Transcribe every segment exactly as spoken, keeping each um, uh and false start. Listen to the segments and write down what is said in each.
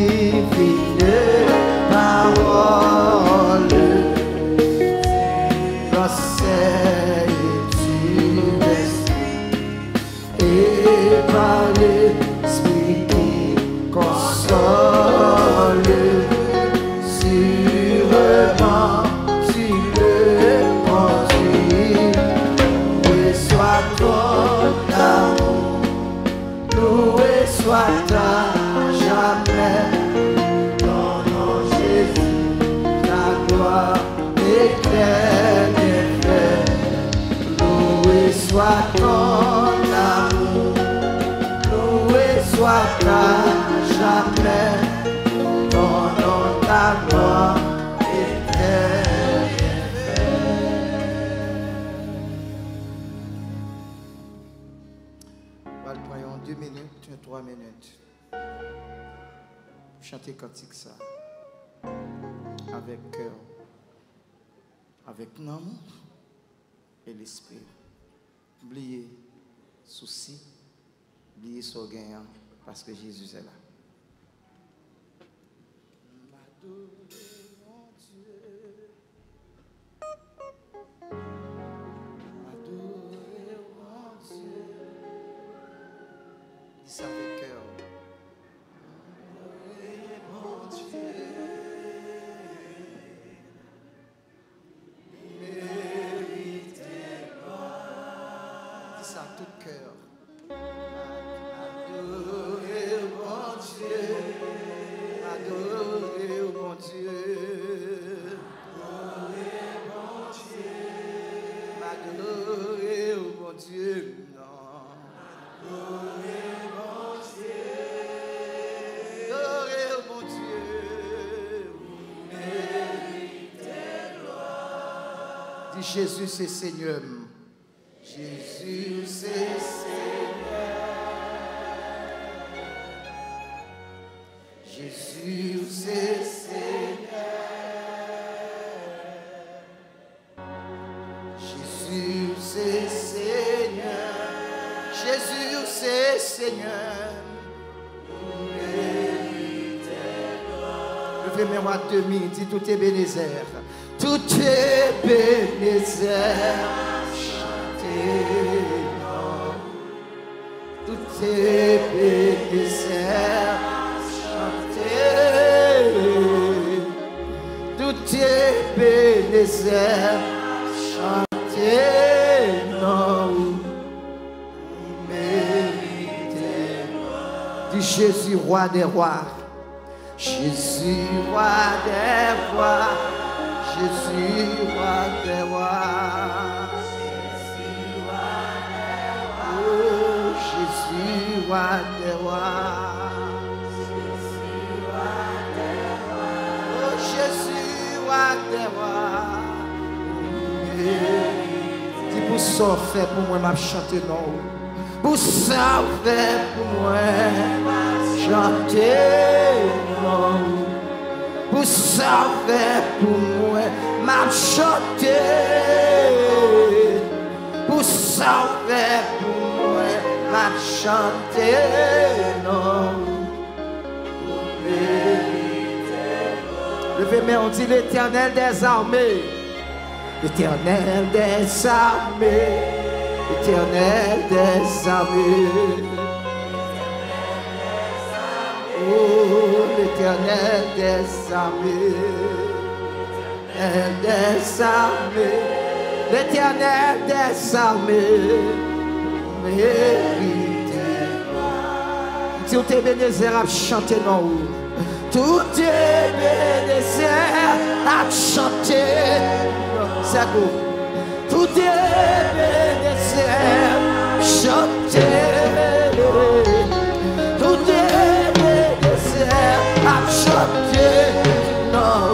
divine parole, conseil du esprit, et par l'esprit qui console, sûrement tu le conduis. Loué soit ton amour, loué soit ta jamais, ton nom Jésus, ta gloire éternelle est faite. Loué soit ton amour, loué soit ta jamais, ton nom, ta gloire éternelle est faite. Voilà, prenons deux minutes, trois minutes. Chanter cantique ça avec cœur, avec l'amour et l'esprit. Oubliez souci, oubliez son gagnant parce que Jésus est là. M'adorer mon Dieu, m'adorer mon Dieu. Dis ça avec cœur. Tout cœur. Adorer mon Dieu, adorer mon Dieu, adorer mon Dieu, adorer mon Dieu, non, adorer mon Dieu, adorer mon Dieu, méritez gloire. Dis Jésus c'est Seigneur. Jésus c'est Seigneur, Jésus c'est Seigneur, Jésus c'est Seigneur, Jésus c'est Seigneur. Levez-moi à demi, dis tout est Bénézer, tout est Bénézer. Tout est Bénézer, chantez. Tout est Bénézer, chantez. Non, méritez. Dis Jésus, roi des rois. Jésus, roi des rois. Jésus, roi des rois. Jésus, roi des rois. Oh, Jésus, roi des rois. Dis pour ça fait pour moi, m'a chanté non. Pour ça fait pour moi, chanter non. Pour ça fait pour moi, m'a chanté. Pour ça fait pour moi, m'a chanté non. Levez-moi, on dit l'Éternel des armées. L'Éternel des armées. L'Éternel des armées. Oh, l'Éternel des armées. L'Éternel des armées. L'Éternel des armées. Méritez-moi. Tout est Bénézer à chanter non. Tout est Bénézer à chanter. C'est beau. Tout est Bénézer chanter. Tout est Bénézer à chanter. Non.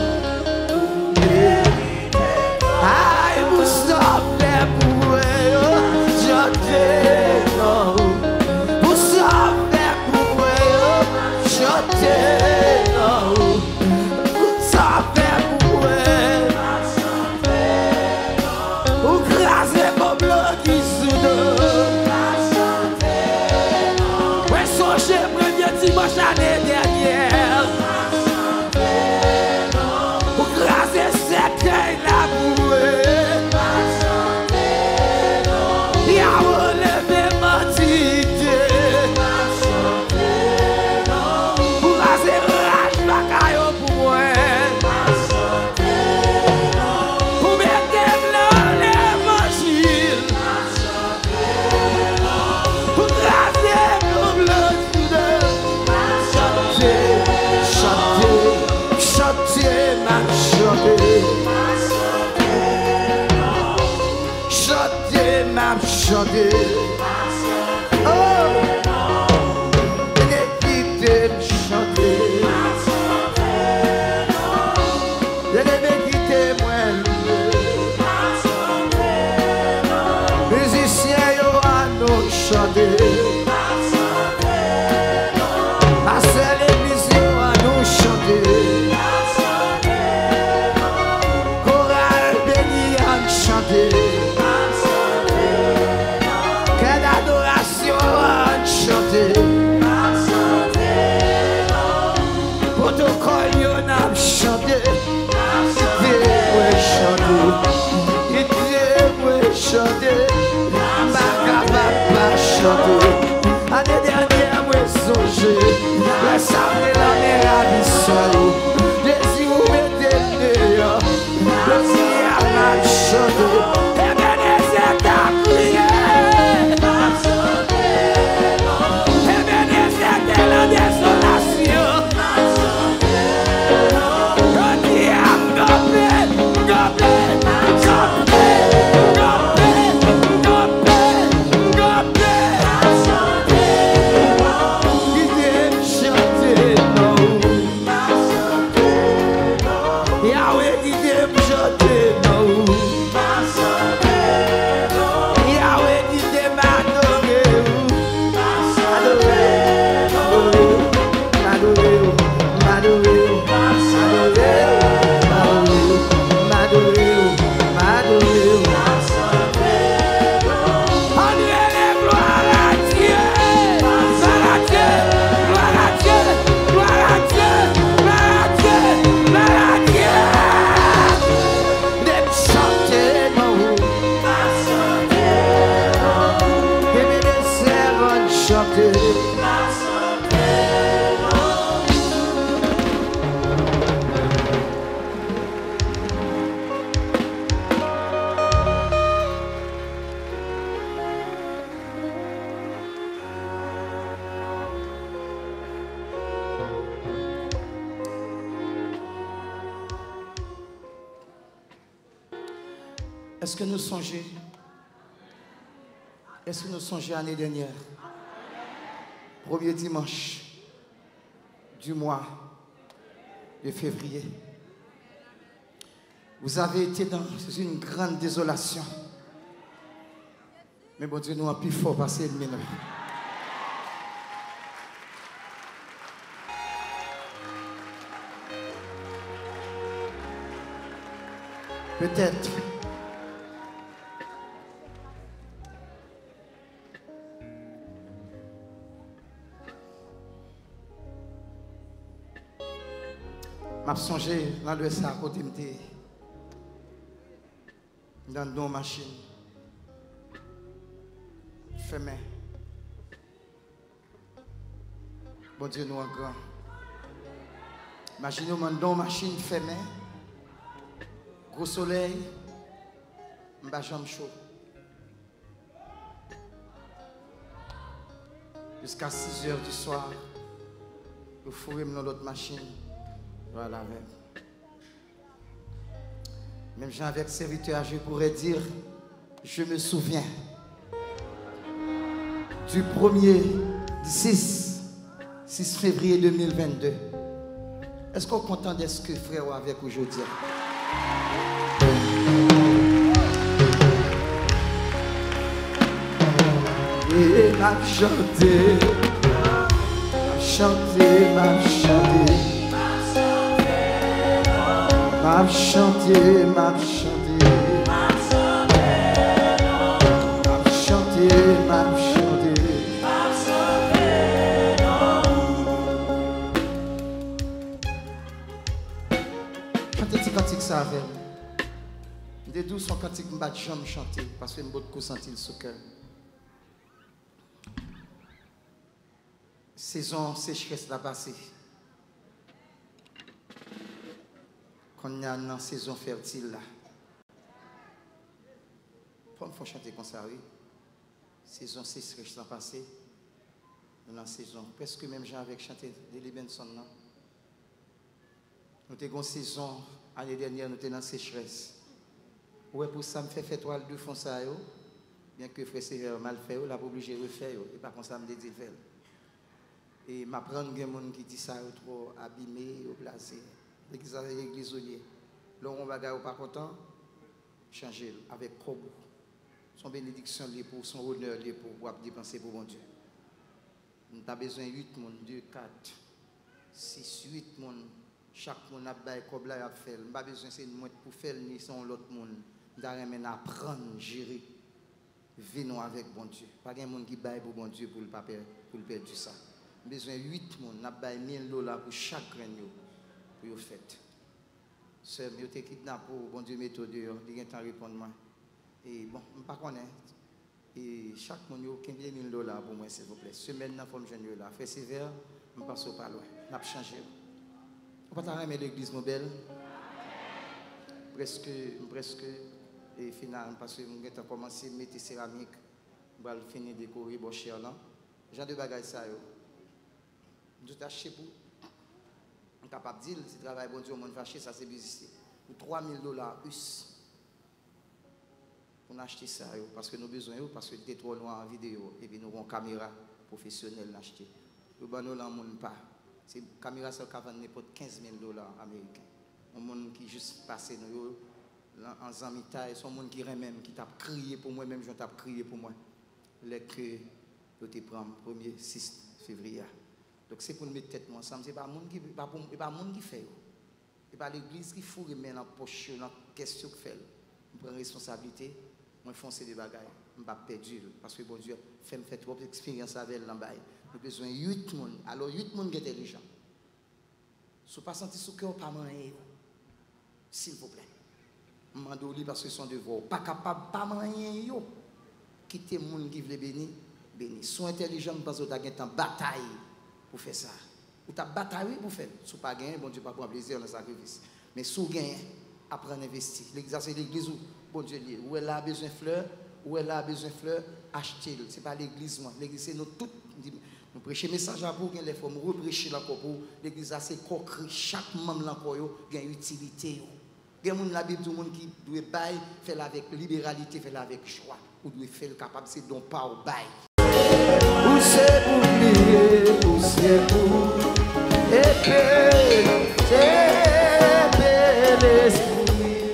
Aïe, vous savez pour chanter. Non. Vous savez pour chanter. Non. Vous savez pour chanter. Oh, l'équité me chanter. L'équité moi. Musiciens yo à nous chanter. À seule église yo à nous chanter. Chorale béni à nous chanter. Quelle adoration à nous chanter. Protocole yo n'a chanter. Il devrait chanter. L'année dernière, moi songé, la salle de la mer à l'issue. Jésus, vous mettez le dehors, le ciel a mal chanté. Et bien, les états criés. Et bien, les états la désolation. Le diable, gobé, gobé, gobé, gobé, gobé, gobé. Est-ce que nous songeons? Est-ce que nous songeons l'année dernière? Premier dimanche du mois de février. Vous avez été dans une grande désolation. Mais bon Dieu nous a plus fort passé le mineur. Peut-être. Je me songé dans le S A à côté de dans nos machines. Fermé. Bon Dieu, nous en grand. Imaginez-moi dans une machine fermée. Gros soleil. Je suis jambe chaud. Jusqu'à six heures du soir. Je fourre dans l'autre machine. Voilà, même. Même Jean avec serviteur, je pourrais dire, je me souviens du premier, du six février deux mille vingt-deux. Est-ce qu'on est content de ce que frère avec aujourd'hui? Et m'a chanté, m'a chanté, m'a chanté. M'a chanté, m'a chanté, m'a chanté, m'a chanté. Quand tu cantique ça avec moi, des douze son cantique me bat jamais chanter parce que je me sentir le sous cœur. Saison sécheresse la passée. On a une saison fertile là. Pourquoi il faut chanter comme ça, oui? Saison sécheresse la passée. Nous avons une saison. Presque même gens avec chanter de Benson. Nous avons une saison, l'année dernière, nous étions dans la sécheresse. Ouais, pour ça, me fait faire toile de fond ça. bien que frère Sévère mal fait, il a obligé de refaire, et pas comme ça me dit faire. Et m'apprendre que les gens qui disent ça trop abîmé ou placé. L'église avec l'église liée. Là on va gagner pas content, changer avec Kobo. Son bénédiction liée pour son honneur lié pour pouvoir dépenser pour mon Dieu. Nous avons besoin de huit personnes, deux, quatre, six, huit personnes. Chaque monde a besoin de faire. Nous n'avons pas besoin de moi pour faire ni sans l'autre monde. Nous avons apprendre à gérer. Venons avec bon Dieu. Pas de monde qui baille pour bon Dieu pour le pas pour le perdre ça. Nous avons besoin de huit personnes. Nous avons mille dollars pour chaque grain pour le faire. Sœur, je t'ai kidnappé pour bon Dieu méthode. Il y a un temps répondre. Et bon, je ne sais pas connaître. Et chaque monde a quinze mille dollars pour moi, s'il vous plaît. Semaine, dans forme jeune là. Frère Sévère, je ne passe pas loin. Je vais changer. On va t'arrêter l'église mobile. Presque, presque, et finalement, parce que je vais commencer à mettre céramique. Je vais finir de décorer mon cher là. J'ai deux bagages ça. Je vais acheter pour. Je suis capable de dire, si je travaille bon Dieu, on va acheter ça, c'est business. Pour trois mille dollars plus. Pour acheter ça, parce que nous avons besoin, parce que nous sommes trop loin en vidéo, et puis nous avons une caméra professionnelle à acheter. Nous avons ne pas. C'est une caméra qui va vendre n'importe quinze mille dollars américains. Un monde qui juste passé en zamitaille, c'est un monde qui même, qui t'a crié pour moi, même je t'ai crié pour moi. Les que je te prends le premier six février. Donc c'est pour nous mettre tête ensemble. Ce n'est pas le monde qui fait. Ce n'est pas l'église qui fout les mains dans la poche, dans la question qu'il fait. Je prends responsabilité. Je fonce des bagages, je ne vais pas perdre parce que bon Dieu fait me faire trop d'expérience avec l'ambaye. Nous avons besoin de huit personnes. Alors huit personnes qui sont intelligents. Si vous ne pas senti ce cœur, pas manger. S'il vous plaît. Je demande parce que ce sont devoirs. Pas capable de pas manger. Quittez les gens qui veulent bénir, bénir. Sois intelligent parce que vous avez une bataille pour faire ça. Vous avez bataille pour faire. Si vous n'avez pas gagné, bon Dieu pas prendre plaisir dans le sacrifice. Mais si vous gagnez, apprendre à investir. L'exercice de l'église, bon Dieu, où elle a besoin de fleurs, où elle a besoin de fleurs, achetez-le. Ce n'est pas l'église, moi. L'église, c'est nous tous. Nous prêchons le message à vous, les femmes, nous reprêchons encore pour l'église, c'est concret. Chaque membre encore a une utilité. Il y a des gens qui doivent bailler, faire avec libéralité, faire avec choix. Ou doivent faire capable, c'est donc pas au bail. Où c'est pour prier, où c'est pour épée, c'est l'esprit.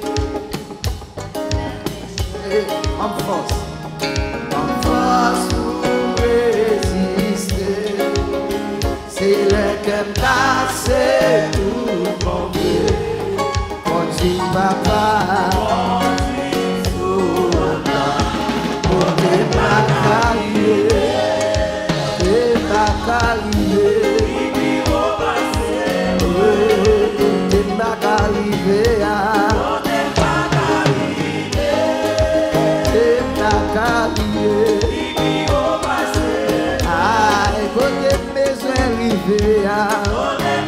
En France, en France pour résister, c'est le cœur passé tout mon Dieu. On dit papa, on dit souvent, on n'est pas carrié, n'est pas carrié, il va passer, n'est pas carrié, on n'est pas carrié, n'est pas carrié, il va passer, ah, écoutez mes arrivés, on est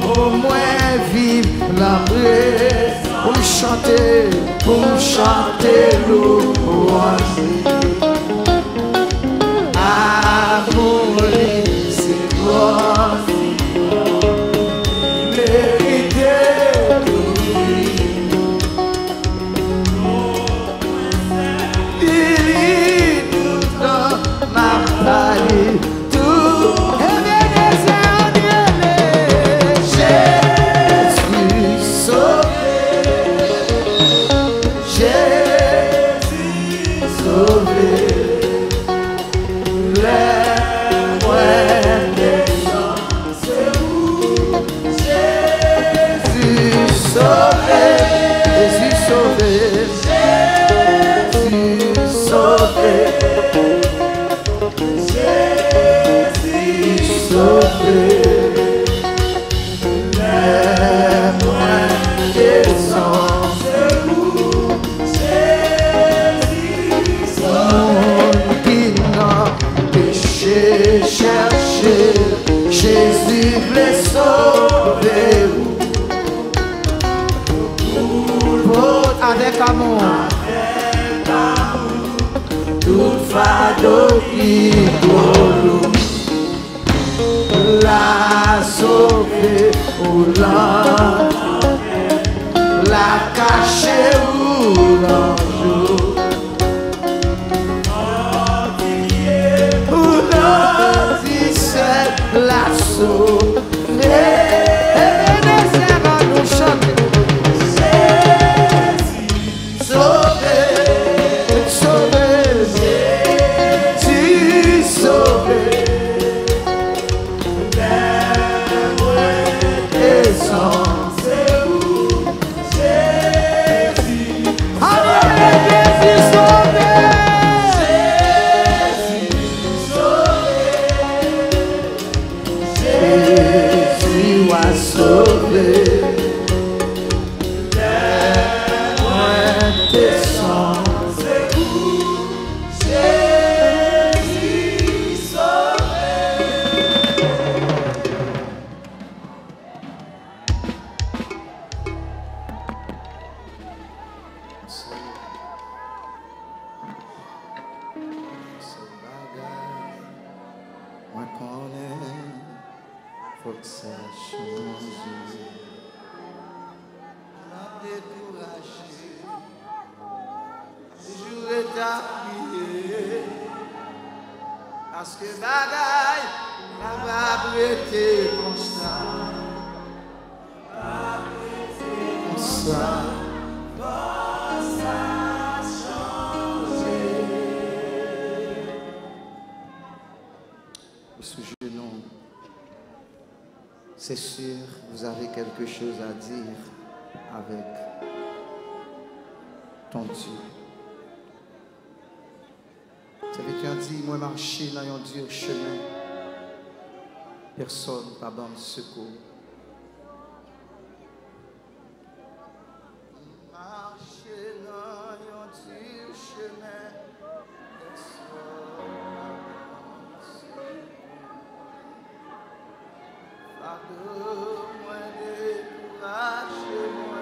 Au moins vivre l'amour, pour me chanter, pour me chanter louange. Amour, c'est toi, mérité d'ouvrir. Il est tout dans ma palais, tout est avec amour, avec amour, tout fardeau qui coule, la sauver ou la, la cacher ou l'enjou, ou l'anticette, la sauver, et les airs à nous chanter. Parce que bagaille n'a pas été constant. Constant. Sous genou, c'est sûr, vous avez quelque chose à dire avec ton Dieu. Ça veut dire, dit, moi marcher dans un dur chemin. Personne n'a pas de secours. Marcher dans un dur chemin. Personne n'a secours. Pardonne-moi, décourage-moi.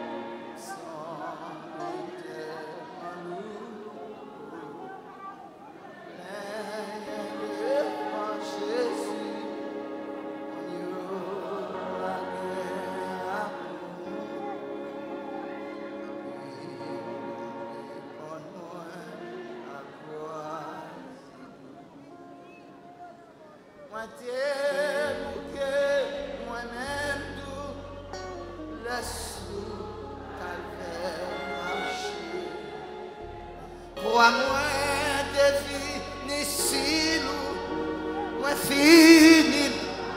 Moi-même tout laisse calvaire marcher. Crois-moi, défini si nous, moi fini.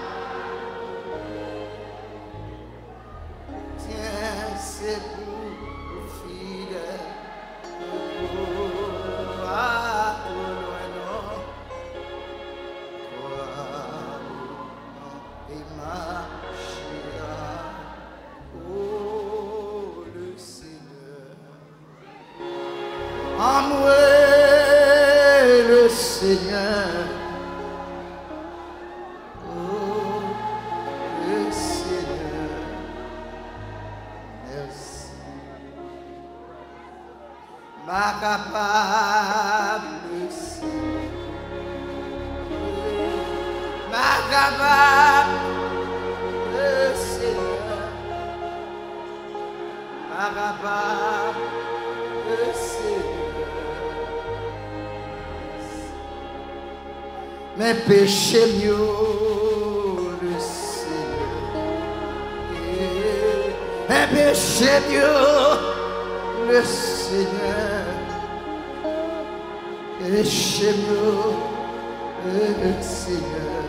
Tiens, c'est pour fidèle. Seigneur, oh, le Seigneur. capable, le Seigneur. Pas capable, le Seigneur. Mes péchés mieux, le Seigneur. Mes péchés mieux, le Seigneur. Péché mieux, le Seigneur.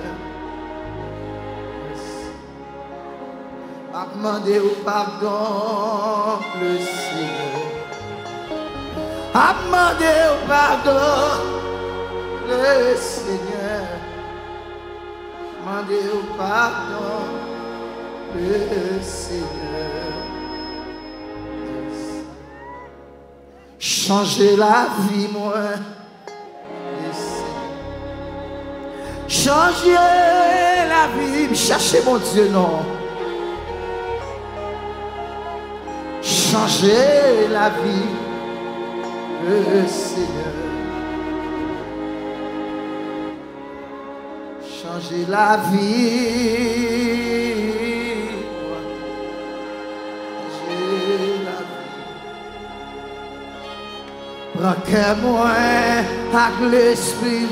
A demandé au pardon, le Seigneur. A demandé au pardon, le Seigneur. Demandé au pardon, le Seigneur. Changer la vie, moi. Changer la vie, chercher mon Dieu, non. Changer la vie, le Seigneur. Changer la vie. Changer la vie. Prends que moi avec l'esprit.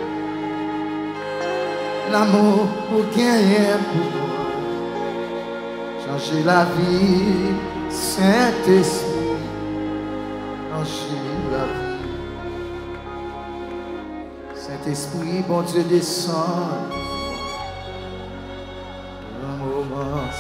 L'amour pour gagner pour moi. Changer la vie, Saint-Esprit. Changer la vie. Saint-Esprit, bon Dieu, descend. Un moment.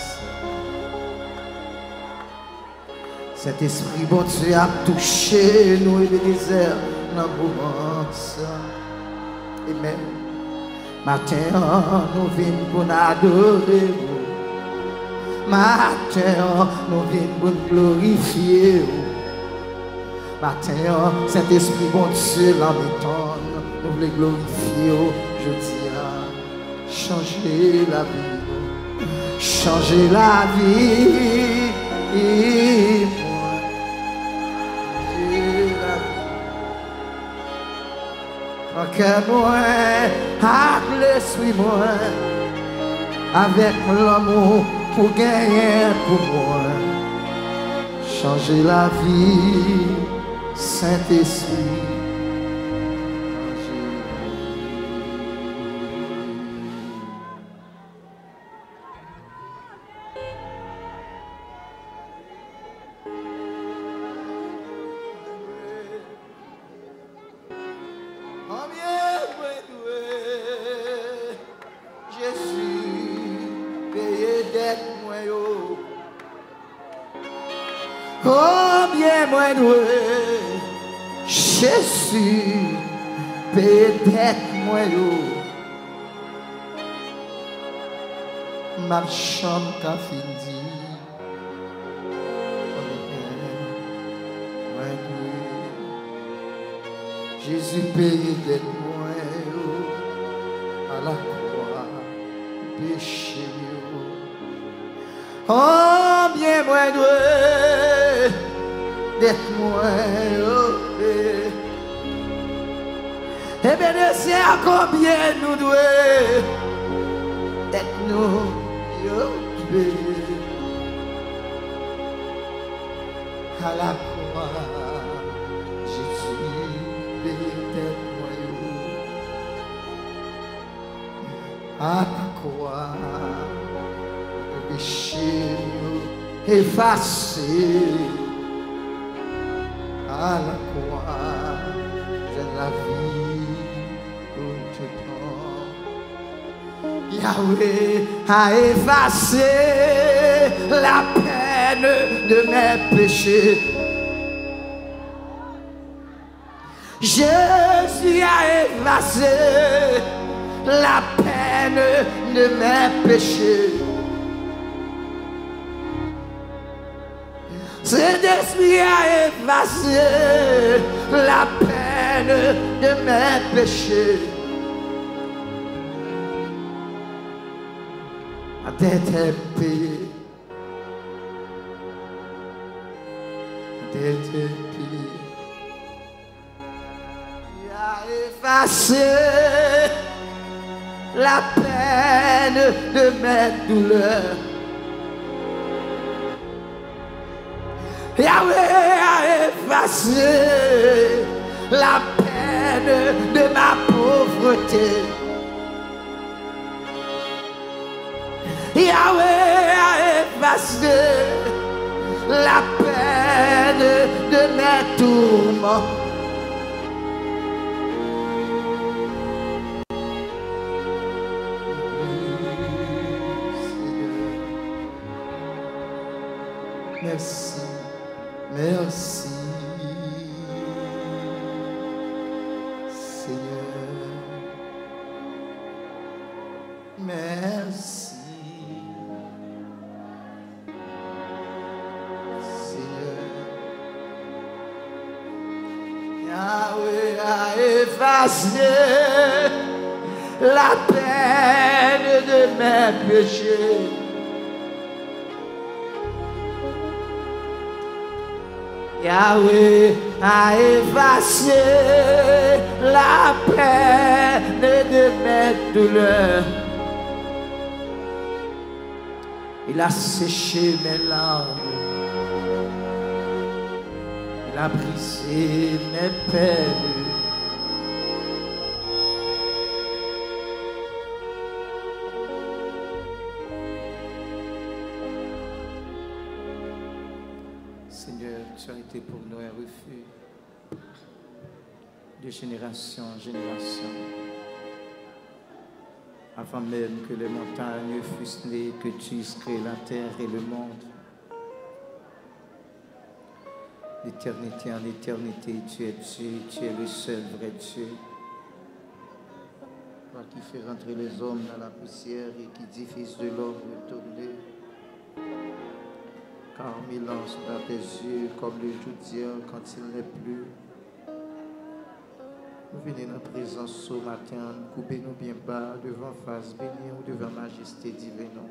Saint-Esprit, bon Dieu, a touché nous et les déserts. Un moment. Et même. Matin, nous venons pour adorer vous. Matin, nous venons pour glorifier vous. Matin, Saint-Esprit, bon Dieu, l'en-mettant, nous voulons glorifier vous. Je dis, changer la vie, changer la vie. Que moi, avec l'esprit moi, avec l'amour pour gagner pour moi, changer la vie, Saint-Esprit. Combien moins doué, Jésus, peut-être moins ma chambre qu'a fini. Jésus paye d'être moins à la croix, péché. Oh, bien moins doué, d'être moins heureux. Et bien, c'est à combien nous doués, d'être nous heureux. À la croix, Jésus, d'être moins heureux. À la croix, péché effacé à la croix de la vie tout temps. Yahweh a effacé la peine de mes péchés. Jésus a effacé la peine de mes péchés. Saint-Esprit a effacé la peine de mes péchés. Ma dette est payée. Ma dette est payée. Il a effacé la peine peine de mes douleurs. Yahweh a effacé la peine de ma pauvreté. Yahweh a effacé la peine de mes tourments. Merci, merci, Seigneur. Merci, Seigneur. Yahweh a effacé la peine de mes péchés. Yahweh a effacé la peine de mes douleurs. Il a séché mes larmes. Il a brisé mes peines. Seigneur, tu as été pour nous un refuge de génération en génération. Avant même que les montagnes fussent nées, que tu eussses créé la terre et le monde. D'éternité en éternité, tu es Dieu, tu es le seul vrai Dieu. Toi qui fais rentrer les hommes dans la poussière et qui dis fils de l'homme retourner. Car mille ans sont dans tes yeux comme le jour d'hier quand il n'est plus. Nous venons en présence ce matin, coupez-nous bien bas devant face bénie ou devant majesté divine.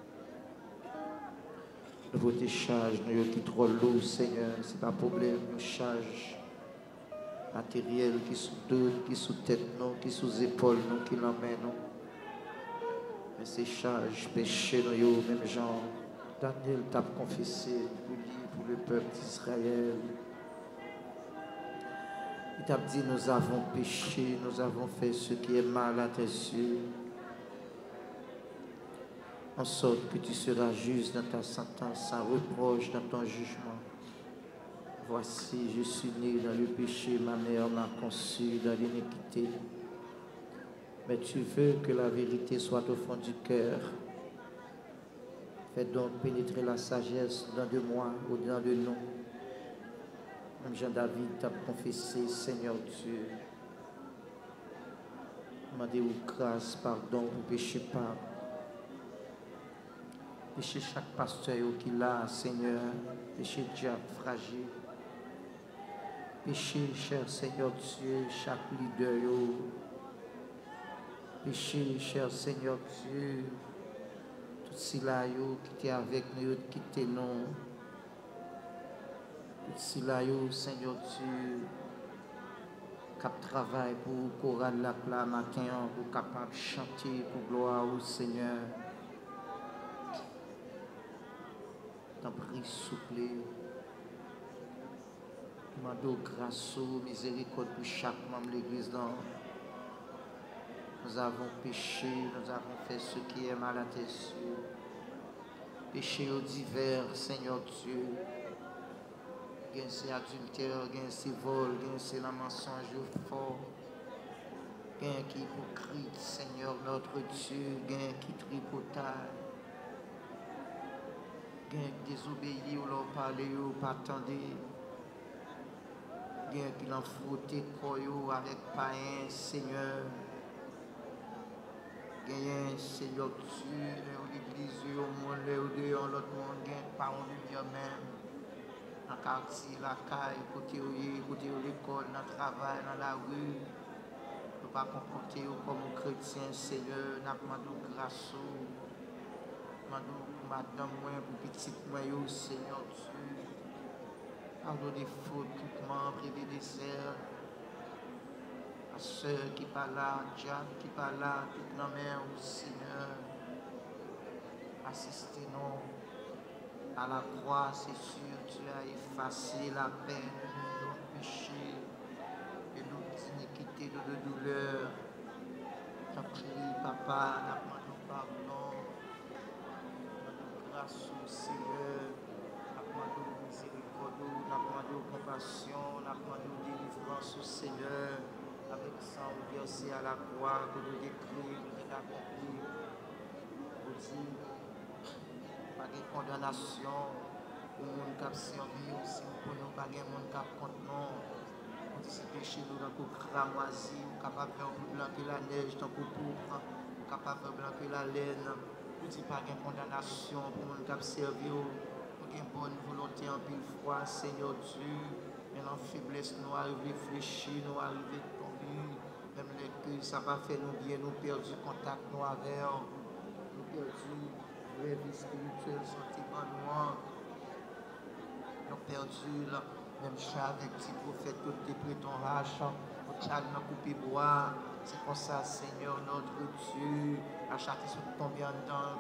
Nous te charge, nous qui trop lourd, Seigneur, c'est pas problème, nous charge matériel qui sous dos, qui sous tête, nous, qui sous épaule, nous, qui l'emmène, nous. Mais c'est charge, péché, nous, même genre. Daniel t'a confessé pour lui, pour le peuple d'Israël. Il t'a dit, nous avons péché, nous avons fait ce qui est mal à tes yeux. En sorte que tu seras juste dans ta sentence, sans reproche dans ton jugement. Voici, je suis né dans le péché, ma mère m'a conçu dans l'iniquité. Mais tu veux que la vérité soit au fond du cœur. Fais donc pénétrer la sagesse dans de moi, au-dedans de nous. Même Jean-David t'a confessé, Seigneur Dieu. Demandez-vous grâce, pardon, pour pécher pas. Pécher chaque pasteur qui l'a, Seigneur. Pécher diable fragile. Pécher, cher Seigneur Dieu, chaque leader. Pécher, cher Seigneur Dieu. Tout cela qui était avec nous, qui était nous. Tout cela, Seigneur Dieu, qui travaille pour chorale la pla matin, pour capable chanter pour gloire au Seigneur. T'en prie, souple. Demandons grâce, miséricorde pour chaque membre de l'église. Nous avons péché, nous avons fait ce qui est mal à tes yeux. Péché au divers, Seigneur Dieu. Gain c'est adultère, gain c'est vol, gain c'est la mensonge fort. Gain qui hypocrite, Seigneur notre Dieu, gain qui tripotage. Gain qui désobéit ou leur parler ou pas attendre. Gain qui l'en frotter avec païen, Seigneur. Gain, Seigneur Dieu, l'église, au monde, au dehors, l'autre monde, gain par en lumière même. Dans le quartier, la caille, côté où côté où l'école, dans le travail, dans la rue. Ne pas comporter comme chrétien, Seigneur, n'a pas de grâce. Demandons pour madame, moi, pour petite moi, Seigneur Dieu. Pardon des fautes, tout membre et des desserts. À soeur qui parle là, Jack qui parle là, toute la mère au Seigneur. Assistez-nous à la croix, c'est sûr, tu as effacé la peine de nos péchés et nos iniquités, de nos douleurs. T'as prié, papa, n'a pas de pardon, grâce au Seigneur, n'a pas de miséricorde, n'a pas de compassion, n'a pas de délivrance au Seigneur, avec sang versé à la croix, que nous décrivons, que nous accomplis, aussi, pas de condamnation, pour le monde qui a servi aussi, pour nous, pas de monde qui a contre nous. Si péché nous dans le cramoisi, capable de faire plus blanc que la neige, tant que pourpre, capable de faire blanc que la laine. Nous ne disons pas de condamnation pour nous qui servi, nous avons bonne volonté en pile foi, Seigneur Dieu. Mais en faiblesse, nous arrivons à fléchir, nous arrivons à tomber. Même les que ça n'a pas fait nous bien, nous perdu contact nous avec, nous perdu vraie vie spirituelle, sentiment noir. Nous perdu là. Même chat avec petit prophète, tout est pris ton rage, au chat dans coupé bois. C'est comme ça, Seigneur, notre Dieu. À chaque fois que tu tombes dans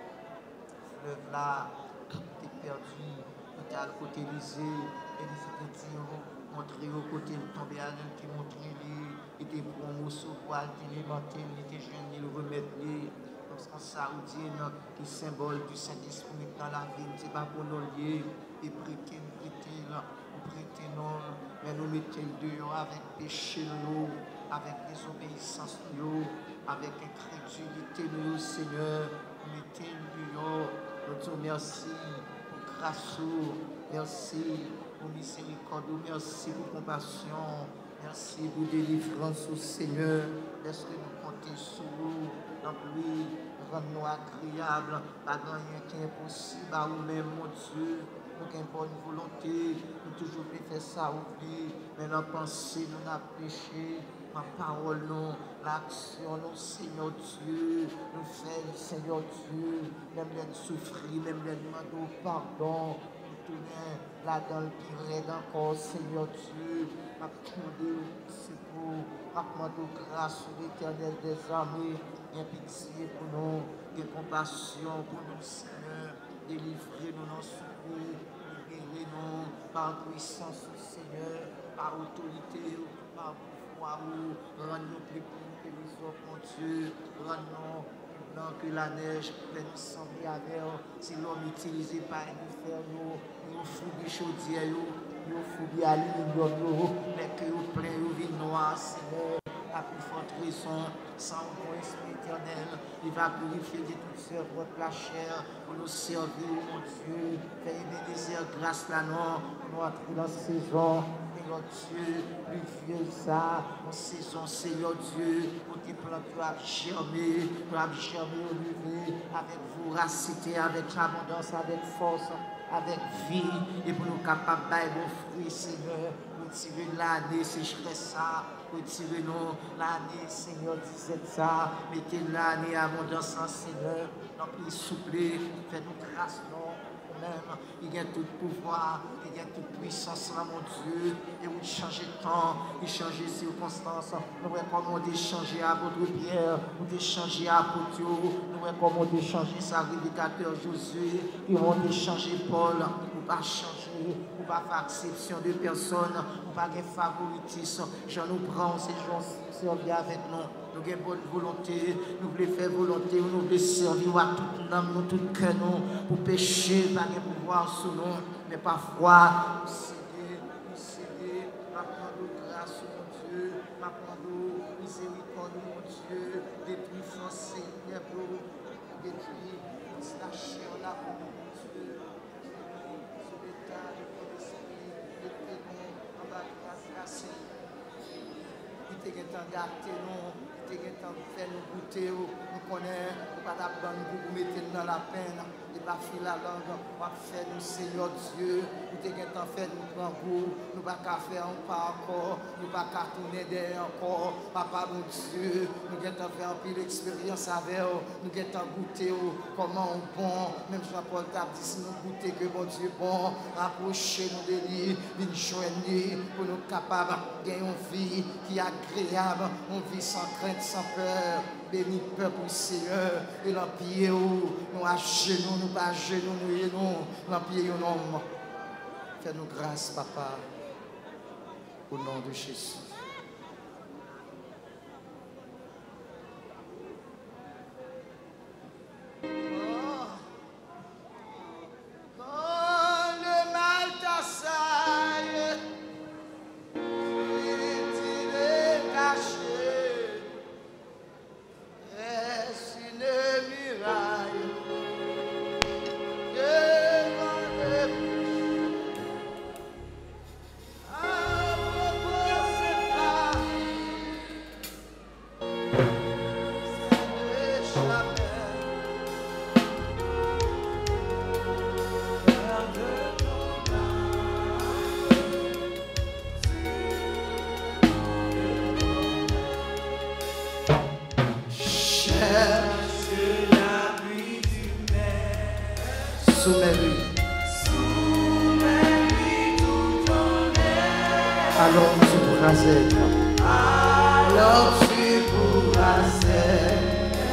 le fleuve là, tu es perdu, tu es à côté lisé, et les petits montrer au côté, tomber à l'un qui montre lui, et des promos sur poil, qui l'éventaient, il était jeune, il le remettait. Comme ça, qui symbole du Saint-Esprit dans la vie, c'est pas pour nous lier, et prêter, prêter là. Prêtez nous, mais nous mettons dehors avec péché, nous, avec désobéissance, nous, avec incrédulité, nous, Seigneur. Mettez dehors. Nous disons merci pour grâce, merci pour miséricorde, merci pour compassion, merci pour délivrance, Seigneur. Laisse-nous compter sur vous, dans lui, rendre-nous agréables, pas rien qui est impossible à vous-même, mon Dieu. Nous avons une bonne volonté, nous toujours faire ça, oublie, mais nos pensées, nous avons péché, ma parole, nous, l'action, nous, Seigneur Dieu, nous faisons, Seigneur Dieu, même les souffrir, même les demander pardon, nous tourner là-dedans le pire encore, Seigneur Dieu, ma demande c'est pour, ma demande grâce sur l'éternel des armées, et pitié pour nous, et compassion pour nous, Seigneur, délivrez-nous dans ce secours. Libérez-nous par puissance, Seigneur, par autorité, par pouvoir, rends-nous plus purs que les autres, mon Dieu, rends-nous plus blancs que la neige, pleine sang avec, si l'homme utilisé par l'inferno, nous fourbi chaudière, nous fourbi aluminium, mais que vous plein de vie noire, Seigneur. La plus forte raison, sans mon esprit éternel, il va purifier de toutes ces votre la chair pour nous servir, mon Dieu. Fais bénir grâce là, non, pour nous entrer dans la saison. Seigneur Dieu, purifier ça, en saison, Seigneur Dieu, pour tes plantes doivent germer, doivent germer au lever, avec voracité, avec abondance, avec force, avec vie, et pour nous capables de vos fruits, Seigneur. Retirez l'année, sécheresse ça. Retirez-nous l'année, Seigneur, disait ça. Mettez l'année abondance, Seigneur. Donc, il souple, faites-nous grâce, non. Même, il y a tout pouvoir, il y a toute puissance, là, mon Dieu. Et vous changez de temps, il change de circonstances. Nous recommandons changer à votre pierre, nous changer à Poutio, nous recommandons changer sa révélateur Josué, ils vont changer Paul, nous pas changer, nous pas faire exception de personnes, nous pas faire favoritisme. Jean nous prend ces gens servir avec nous. Nous avons bonne volonté, nous voulons faire volonté, nous voulons servir à toute âme, nous, tout cœur, nous, pour pécher, pas de pouvoir sur nous, mais parfois, nous céder, nous céder, m'apprendre grâce, mon Dieu, m'apprendre miséricorde, mon Dieu, détruire forcer, détruire la chair, la peau, mon Dieu, sur l'état de mon esprit, de témoin, en bas de la grâce. Il te gâté, non. te fait nous goûter, nous connaissons, nous pas d'abord nous mettre dans la peine, et pas filer la langue, on va faire nous Seigneur Dieu, nous te fait nous prendre goût, nous pas qu'à faire un pas encore, nous pas qu'à tourner derrière encore, papa mon Dieu, nous avons fait un peu d'expérience avec eux, nous avons goûté comment on bon, même Jean-Paul t'a dit si nous goûter que mon Dieu bon, rapprochez-nous de lui, nous joignez pour nous capables de gagner une vie qui est agréable, une vie sans crainte, sans peur. Béni peuple Seigneur, et l'empire nous à genoux, nous pas à genoux, nous et nous, l'empire nous. Fais-nous grâce, papa, au nom de Jésus. Alors tu pourras être. Alors tu pourras être.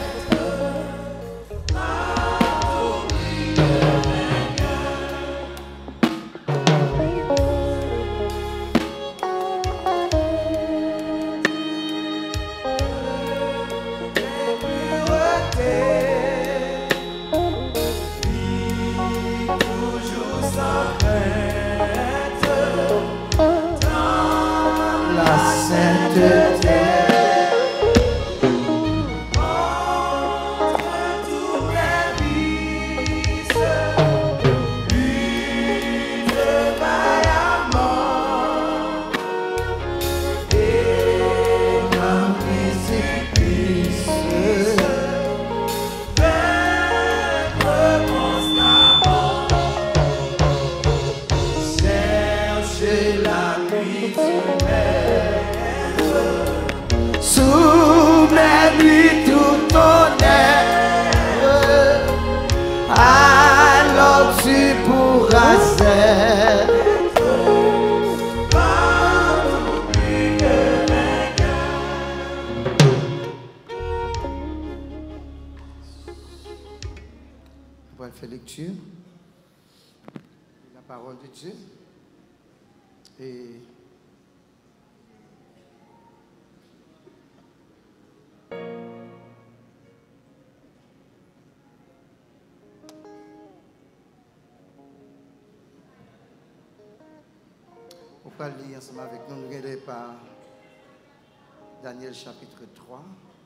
On va lire ensemble avec nous, nous regardons par Daniel chapitre trois.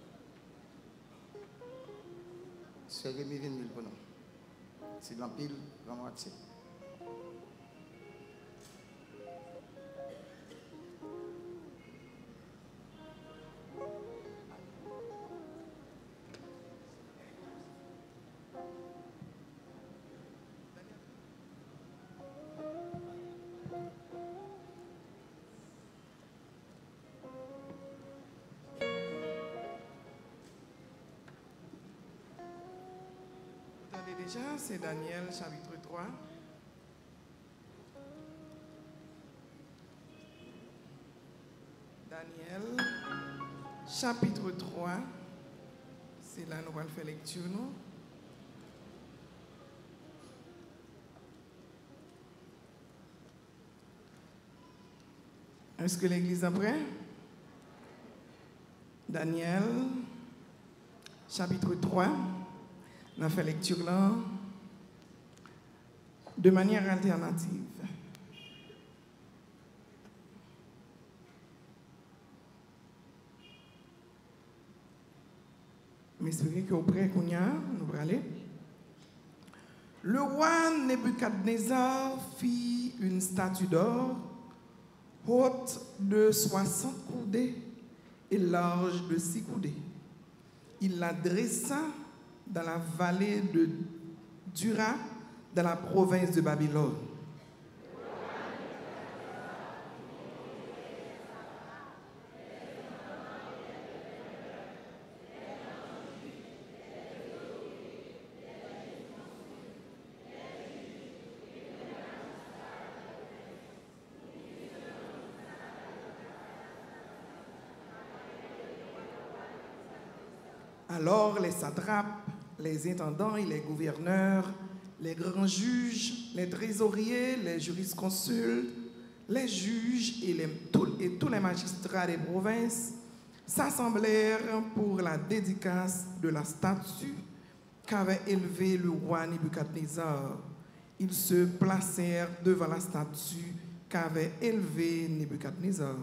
C'est Rémi Vinil pour nous. C'est l'empile, la moitié. Déjà, c'est Daniel chapitre trois. Daniel chapitre trois. C'est là que nous allons faire lecture. Nous. Est-ce que l'église est prête? Daniel chapitre trois. On a fait lecture là de manière alternative. J'espère que auprès qu'on y a, nous allons aller. Le roi Nebuchadnezzar fit une statue d'or haute de soixante coudées et large de six coudées. Il la dressa dans la vallée de Dura, dans la province de Babylone. Alors les satrapes, les intendants et les gouverneurs, les grands juges, les trésoriers, les jurisconsultes, les juges et, les, tout, et tous les magistrats des provinces s'assemblèrent pour la dédicace de la statue qu'avait élevée le roi Nebuchadnezzar. Ils se placèrent devant la statue qu'avait élevée Nebuchadnezzar.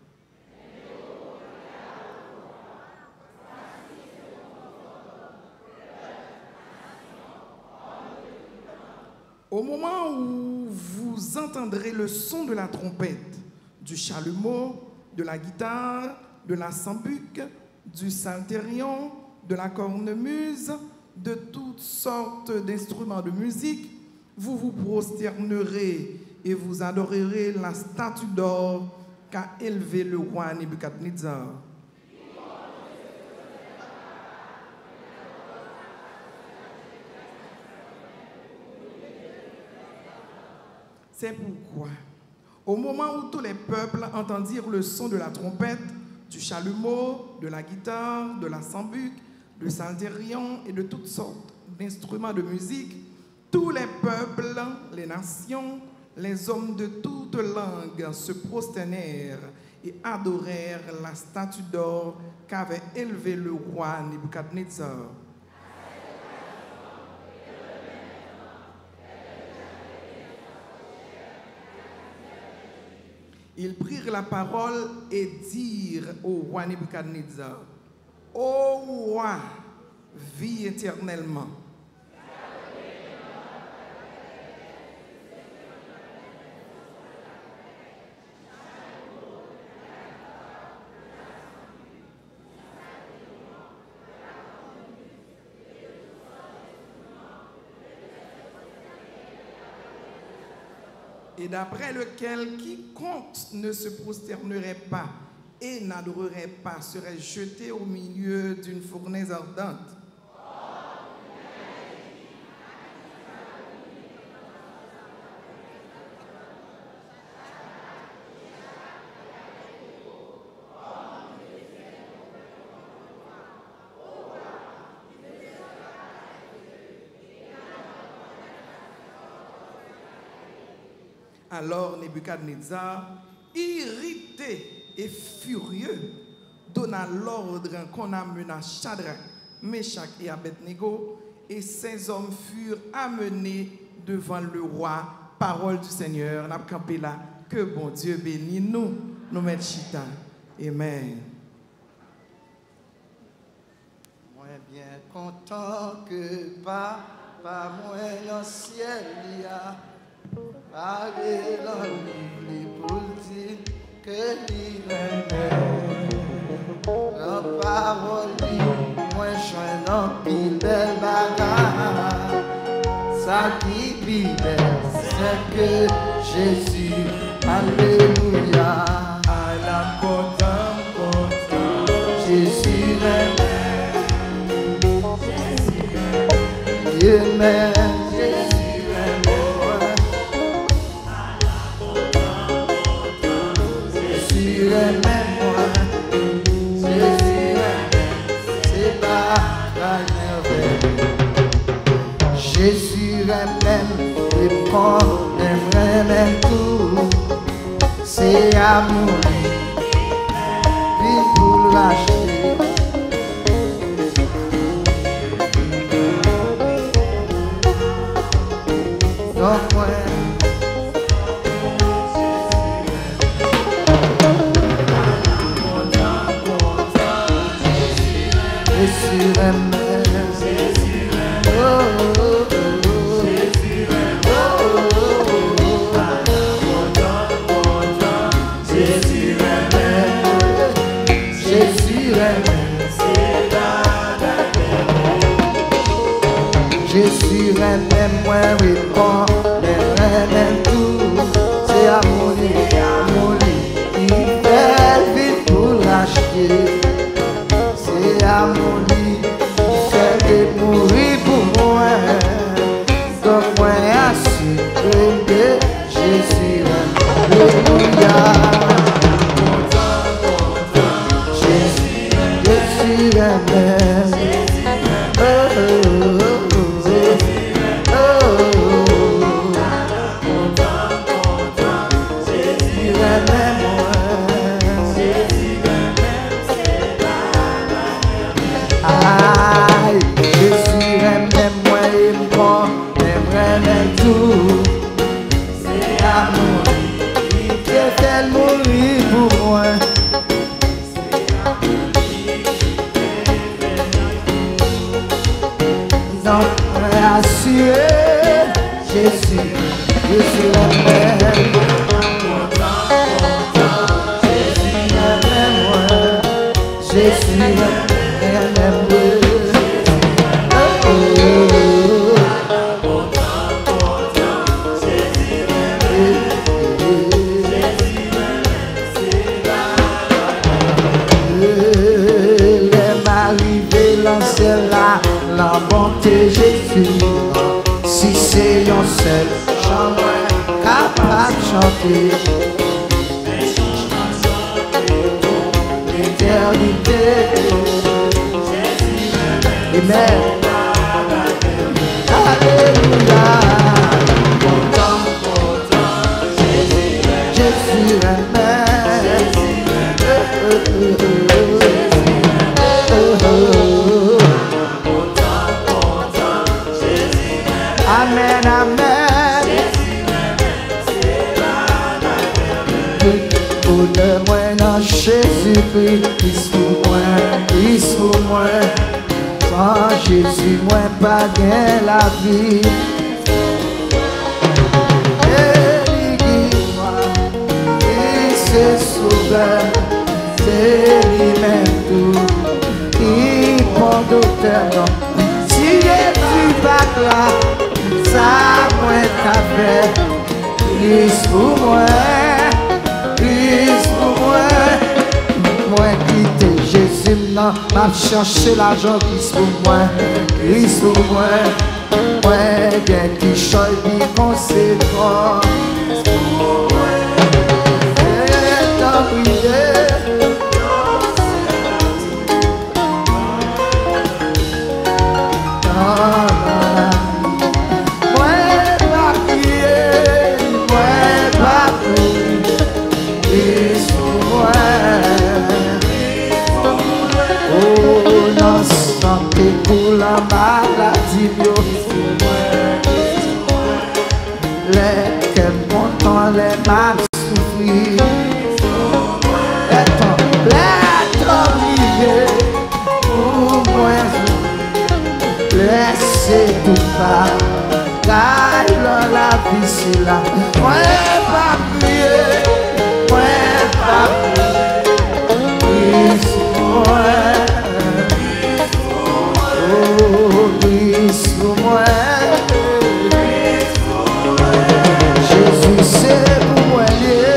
Au moment où vous entendrez le son de la trompette, du chalumeau, de la guitare, de la sambuc, du psalterion, de la cornemuse, de toutes sortes d'instruments de musique, vous vous prosternerez et vous adorerez la statue d'or qu'a élevée le roi Nebuchadnezzar. C'est pourquoi, au moment où tous les peuples entendirent le son de la trompette, du chalumeau, de la guitare, de la sambuc, du psalterion et de toutes sortes d'instruments de musique, tous les peuples, les nations, les hommes de toutes langues se prosternèrent et adorèrent la statue d'or qu'avait élevée le roi Nebuchadnezzar. Ils prirent la parole et dirent au roi Nebuchadnezzar, « Ô roi, vis éternellement. » Et d'après lequel quiconque ne se prosternerait pas et n'adorerait pas serait jeté au milieu d'une fournaise ardente. Alors Nebuchadnezzar, irrité et furieux, donna l'ordre qu'on amena Shadrach, Meshach et Abednego, et ces hommes furent amenés devant le roi. Parole du Seigneur. N'a campé là. Que bon Dieu bénisse nous, nous mettons chita. Amen. Moi bien content que papa moi dans le ciel y a. Avec l'envie pour dire que l'il la parole moi je n'en pile belle bagarre. Ça qui pile c'est que Jésus, alléluia. À la content, content, Jésus m'aime. Jésus m'aime. Dieu m'aime. Jésus même et prend les mêmes tout, c'est amour, puis pour l'acheter. Donc moi, Jésus aime. Jésus Jésus remet moi répond, mais remet tout. C'est Amoli, Amoli, il fait vite pour l'acheter. C'est Amoli, il fait vite mourir pour moi. Donc moi assuré que Jésus remet. Alléluia. Jésus, Jésus remet. Oh, oh, oh, oh, Jésus remet moi. Aïe, Jésus remet moi et moi, mais remet tout. C'est amour, il te fait mourir pour moi. Donc, assuré, Jésus, Jésus remet. Jésus remet moi. Jésus remet moi. La bonté Jésus, si c'est un seul chant capable de chanter l'éternité. Amen. Alléluia. Jésus remet. Amen, amen. Pour le moins dans Jésus-Christ, il sous moi, il sous moi. Sans Jésus, moi pas gain la vie. Et il guide-moi, il se sauve, c'est lui-même tout. Il prend d'auteur, si Jésus pas là. Ça moi qu'a fait, plus pour moi, plus pour moi. Moi quitter Jésus, non, m'a cherché l'argent, plus pour moi, plus pour moi. Moi bien qui choisit des conséquences. Et t'en prier. Pour la maladie, les que content les mal souffrir, les temps, les temps vivre pour moi, laissez tout pas, car dans la vie c'est là, moi pas prier, moi pas prier, moi. Jésus c'est pour moi,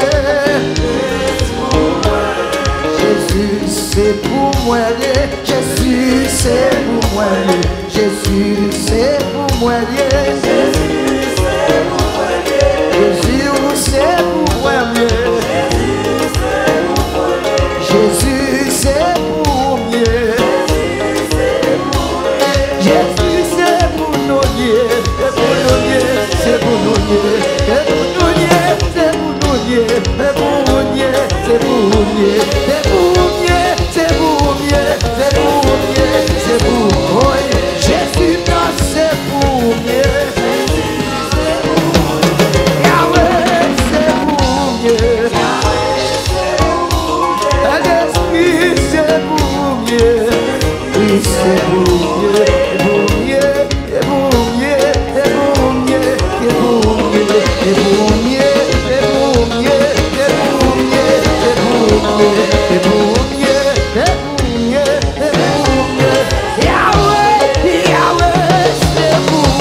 Jésus c'est pour moi, Jésus c'est pour moi, Jésus c'est pour moi, Jésus c'est pour moi, Jésus c'est pour moi, Jésus c'est pour moi. C'est pour nous, c'est pour nous, c'est pour nous, c'est pour nous, c'est pour nous, c'est pour nous, c'est pour nous, c'est pour nous, c'est pour nous, Jésus c'est pour nous, Yahweh c'est pour nous, l'Esprit c'est pour nous, oui c'est pour nous, c'est pour nous. Yahweh, Yahweh, c'est pour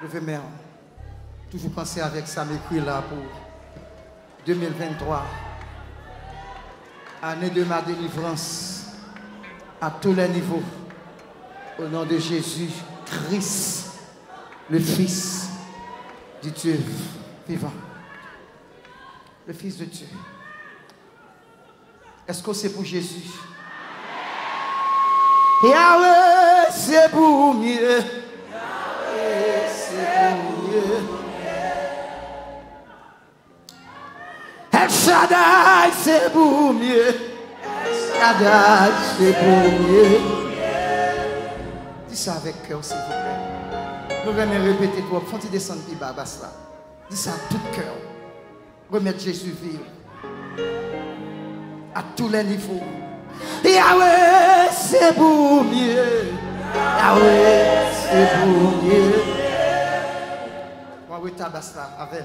Levez mes mains. Toujours penser avec ça, m'écrit là pour deux mille vingt-trois. Année de ma délivrance à tous les niveaux. Au nom de Jésus Christ, le Fils du Dieu vivant. Le Fils de Dieu. Est-ce que c'est pour Jésus? Yahweh, c'est pour mieux. Yahweh, c'est pour mieux. El Shaddai, c'est pour mieux. El Shaddai, c'est pour mieux. Dis ça avec cœur, s'il vous plaît. Nous allons répéter toi. Faut-il descendre plus bas, basta. Dis ça à tout cœur. Remettre Jésus vivre. À tous les niveaux. Yahweh, c'est pour mieux. Yahweh, c'est pour mieux. On va tabasser avec.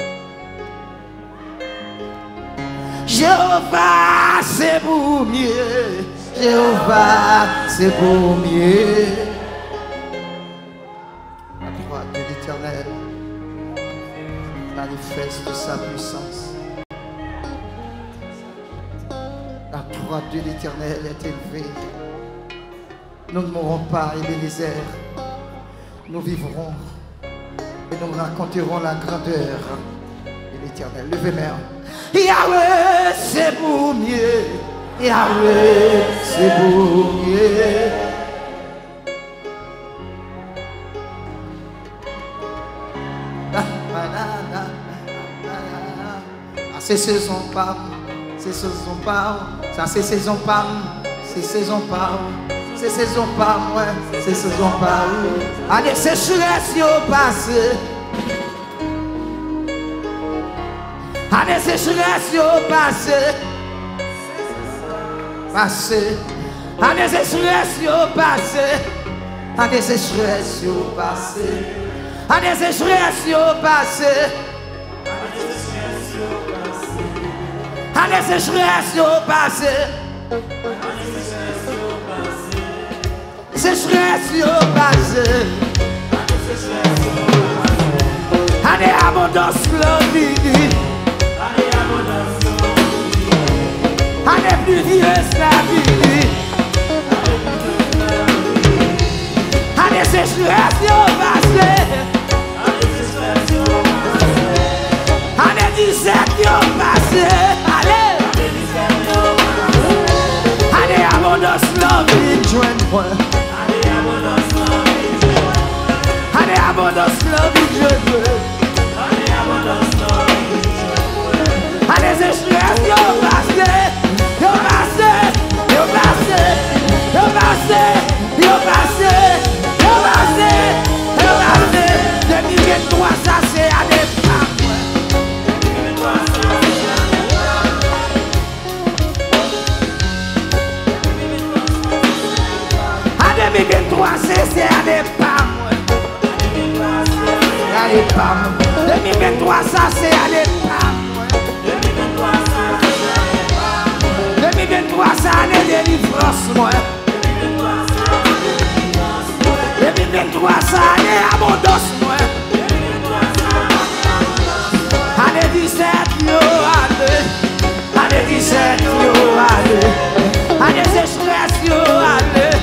Jéhovah, c'est pour mieux. Jéhovah, c'est pour mieux. La droite de l'Éternel manifeste sa puissance. La droite de l'Éternel est élevée. Nous ne mourrons pas, Ebenezer. Nous vivrons et nous raconterons la grandeur de l'Éternel. Levez mes mains. Yahweh, c'est pour mieux. Yahweh, c'est pour mieux. C'est saison pas, c'est saison pas, ça c'est saison pas, c'est saison pas, c'est saison pas, ouais, c'est saison pas. Allez, c'est sécheresse yo passé. Allez, c'est sécheresse yo passé. Passé. Allez, c'est sécheresse yo passé. Allez, c'est sécheresse yo passé. Allez, c'est sécheresse yo passé. Allez, c'est sécheresse yo passé. C'est sécheresse yo passé. Allez, abondance l'envie. Allez, pluvieuse la vie. Allez, c'est sécheresse yo passé. Allez, dix-sept yo passé. Allez, abondance l'envie, joins-moi. Allez, abondance l'envie, joins-moi. Allez, abondance l'envie, joins-moi. Allez, abondance l'envie, joins-moi. Allez, c'est sécheresse yo passé. Yo passé, yo passé, yo passé, yo passé, yo passé, yo passé. deux mille vingt-trois, ça c'est année par mois. deux mille vingt-trois, c'est année par mois. Année par mois. deux mille vingt-trois, ça c'est année par mois. deux mille vingt-trois, ça année de délivrance, moi. deux mille vingt-trois, ça année abondance, moi. Année dix-sept, yo, allez. Année dix-sept, yo, allez. Année sécheresse, yo, allez.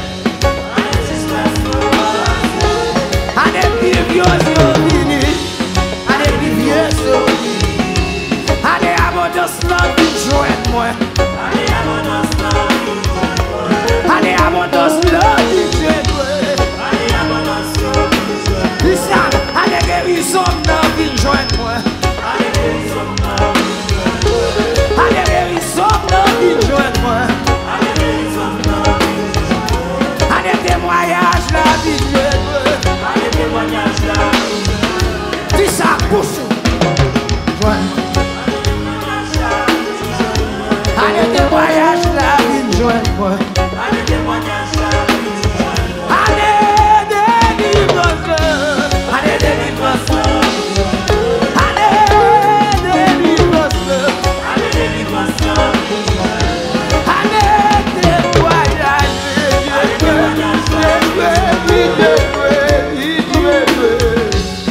Année pluvieuse, yo, vini. Année pluvieuse, yo, vini. Année abondance, l'envie, joins-moi. Allez, abondance, l'envie, joins-moi. Allez, abondance, l'envie, joins-moi. Allez, abondance, l'envie, joins-moi. Allez, guérison, l'envie, joins-moi. Allez, guérison, l'envie, joins-moi. Allez, guérison, l'envie, joins-moi. Allez, guérison, l'envie, joins-moi. Allez, témoignage, la vie, joins-moi. Allez, témoignage, la vie, joins-moi. Dis ça, pousse. Joins-moi. Allez, témoignage, la vie, joins-moi. Allez, témoignage, la vie, joins-moi. Allez, délivrance. Allez, délivrance. Allez, délivrance. Allez, délivrance. Allez, témoignage. Allez, témoignage, la vie, joins-moi.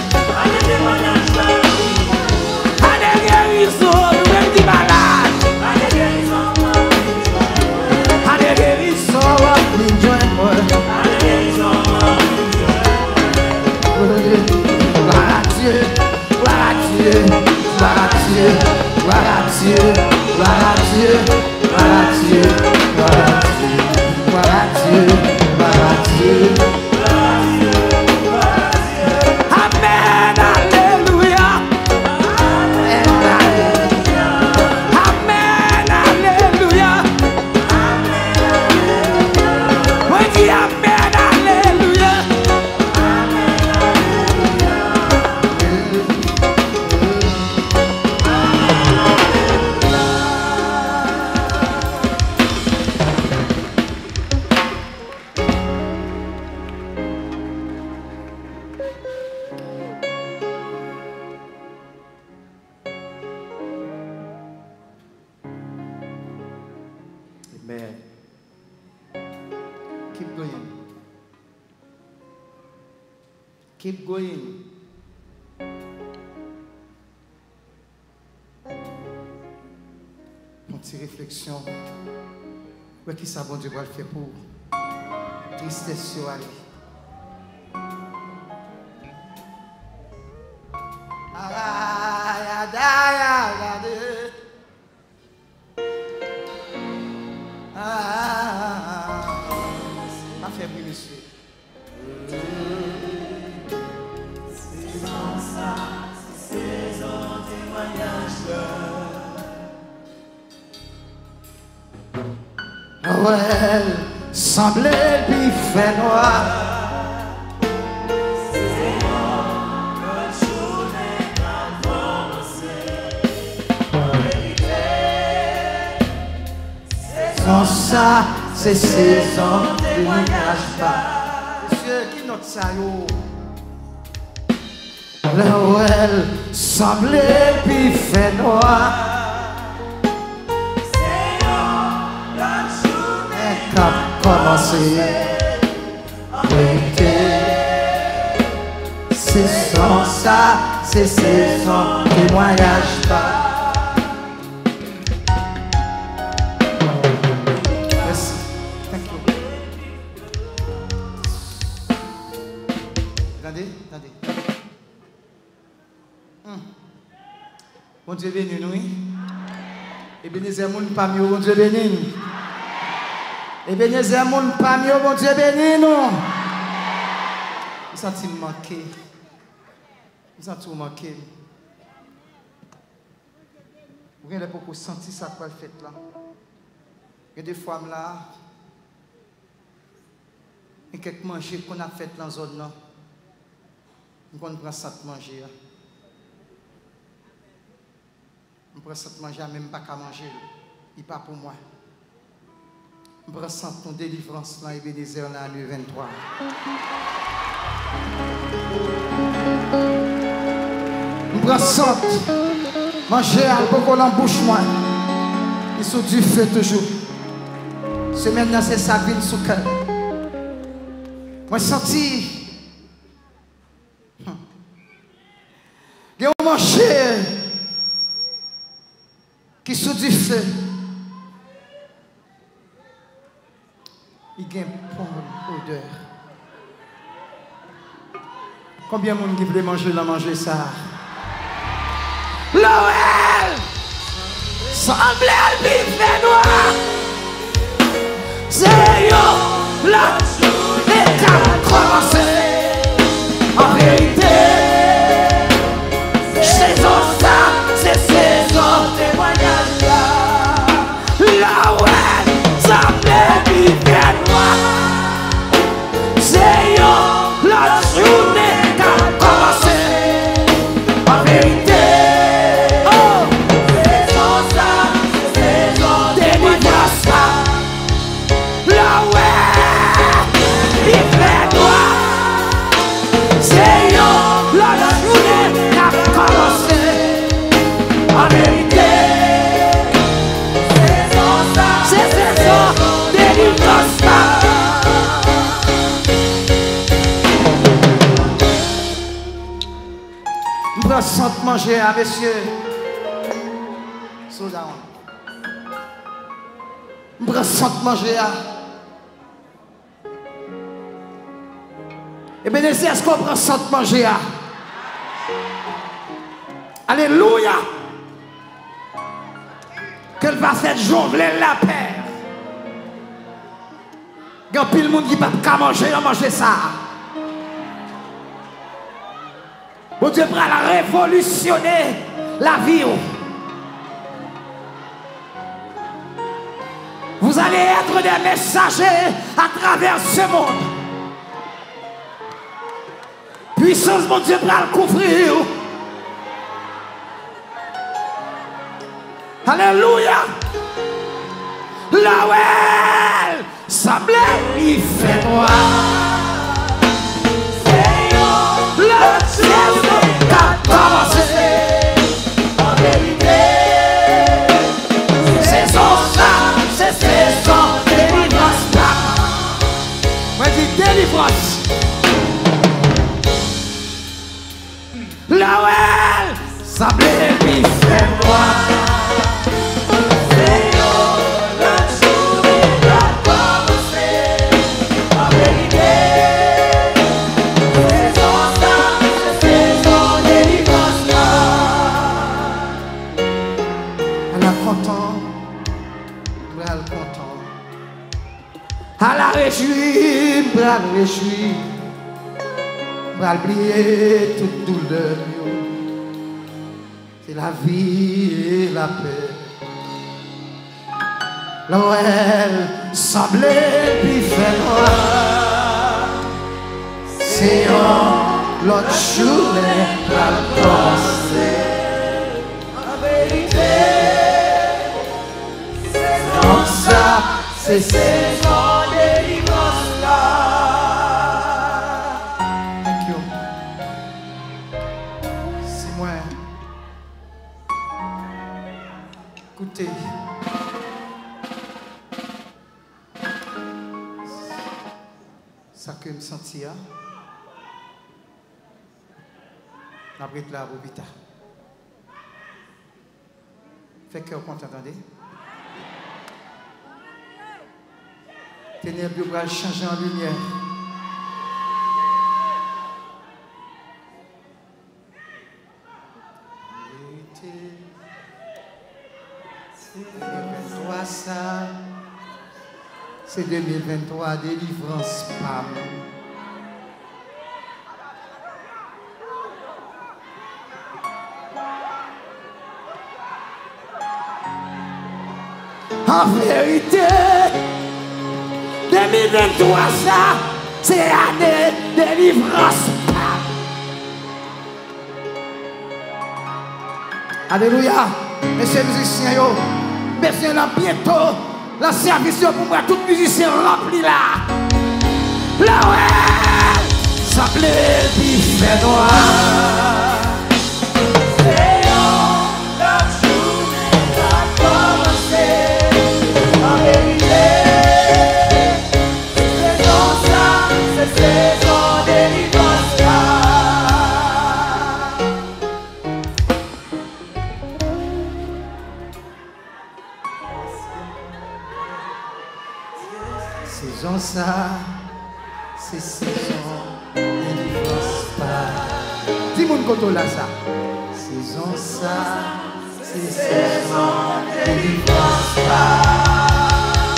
Dieu, gloire à Dieu, gloire à Dieu, gloire à Dieu, gloire à Dieu, gloire à Dieu, gloire à Dieu, gloire à Dieu, gloire à Dieu. Amen, alléluia. Amen, alléluia. Amen, alléluia. On dit amen, alléluia. Amen. Keep going. Keep going. Une petite réflexion. Où est-ce que ça, bon Dieu, va le faire pour tristesse sur aller? Pas fait bruit, monsieur. Ouais, semblait lui fait noir. Sans ça, c'est saison de voyage pas. Monsieur, qui note ça, yo? Là où elle semblait lui fait noir. Commencer, c'est sans ça, c'est saison de voyage pas. Merci, thank you. Attendez, attendez. Hum. Bon Dieu béni nous. Ebenezer moun pas mieux, bon Dieu béni. Ebenezer moun pas mieux, bon Dieu béni nous. Vous sentez manqué. Vous sentez manqué. Vous avez beaucoup senti ça quoi le fait là. Il y a des fois là. Et quelques manger qu'on a fait dans la zone là. On prend ça de manger. On prend ça de manger même pas qu'à manger. Il pas pour moi. On ressent ton délivrance dans Ebenezer dans l'année vingt-trois. On ressent manger à beaucoup dans la bouche moi. Ils sont du feu toujours. C'est maintenant c'est sa vie sous cœur. Moi senti. Il y a un manger qui sont du feu. Il y a une odeur. Combien de monde qui voulait manger la manger ça? L'O L semblait lui faire noir. C'est yo, la journée a commencé. En vérité, saison ça, c'est saison témoignage là. L'O L semblait lui faire noir. C'est yo, la journée a commencé. En vérité. Sans manger à monsieur. So down. Je sans manger à. Et bien, est-ce qu'on prend sans manger à? Alléluia. Qu'elle va faire jongler la paix. Il y a pile de monde qui ne peut pas manger, on manger ça. Bon Dieu va révolutionner la vie. Vous allez être des messagers à travers ce monde. Puissance, mon Dieu, va le couvrir. Alléluia. Là où elle semblait, il fait noir. Le ciel a commencé. En vérité, c'est son sang, c'est son délivrance. Moi, je dis délivrance. Là où elle semblait, il fait noir. À la réjouir, à la réjouir, à oublier toute douleur. C'est la vie et la paix. Là où elle semblait puis fait noir, c'est en l'autre journée à penser. En vérité, c'est comme ça, c'est saison. Écoutez, ça que me sentir, après la robita. Fait cœur content, attendez. Ténèbres va changer en lumière. C'est deux mille vingt-trois, délivrance P A M. En vérité, deux mille vingt-trois, ça, c'est année délivrance P A M. Alléluia. Messieurs les musiciens, yo, messieurs, là, bientôt. La service pour moi, tout musicien rempli là. Là ouais, ça plaît, puis fait noir. C'est la journée a commencé. En vérité, c'est dans ça, c'est saison délivrance là. Saison ça, c'est saison délivrance pas. Dis-moi une côté là ça. Saison ça, c'est saison délivrance pas.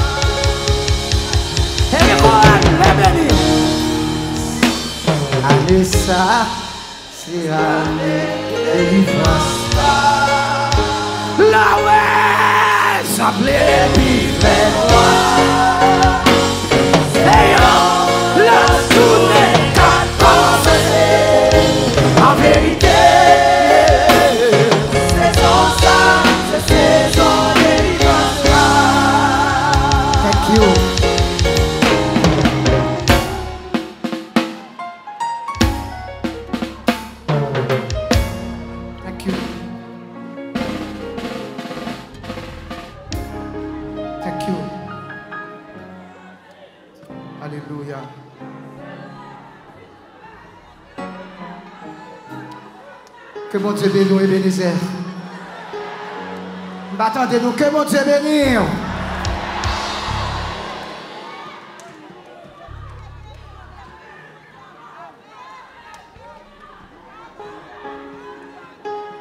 Et moi, bienvenue. Année ça, c'est année délivrance pas. Là ouais, ça plaît, puis fait noir. La journée a commencé. En vérité, c'est son sang, c'est saison délivrance là. Thank you. Thank you. Thank you. Alléluia. Que mon Dieu bénisse et bénisse. Attendez-nous, que mon Dieu bénisse.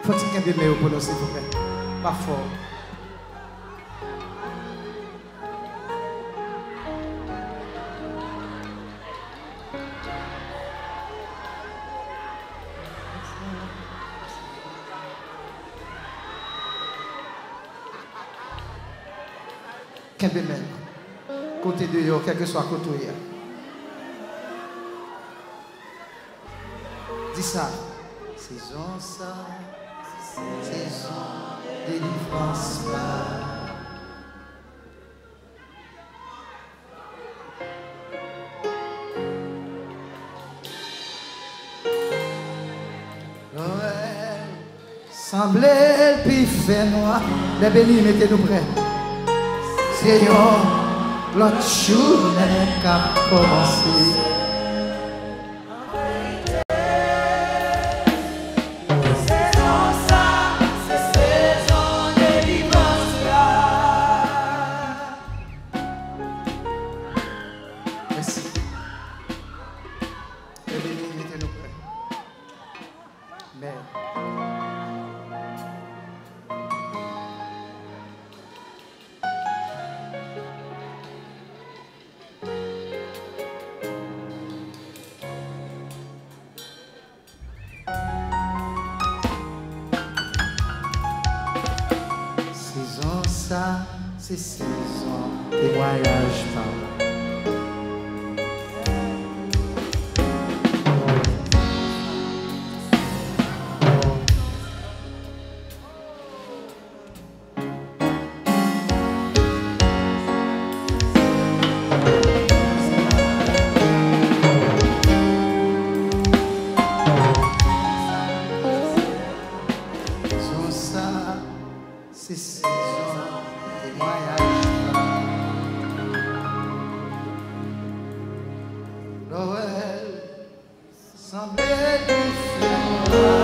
Faut-il qu'il y ait des pour nous, s'il vous plaît? Pas fort. Qu'est-ce que côté de yo, quel que soit côté de yo. Dis ça. Saison ça, saison délivrance là. Noël semblait puis fait noir. Les bénis, mettez-nous prêts. Seigneur, l'autre journée qu'a commencé. C'est saison des voyages par là. Saison ça, c'est saison. Noël semblait différent.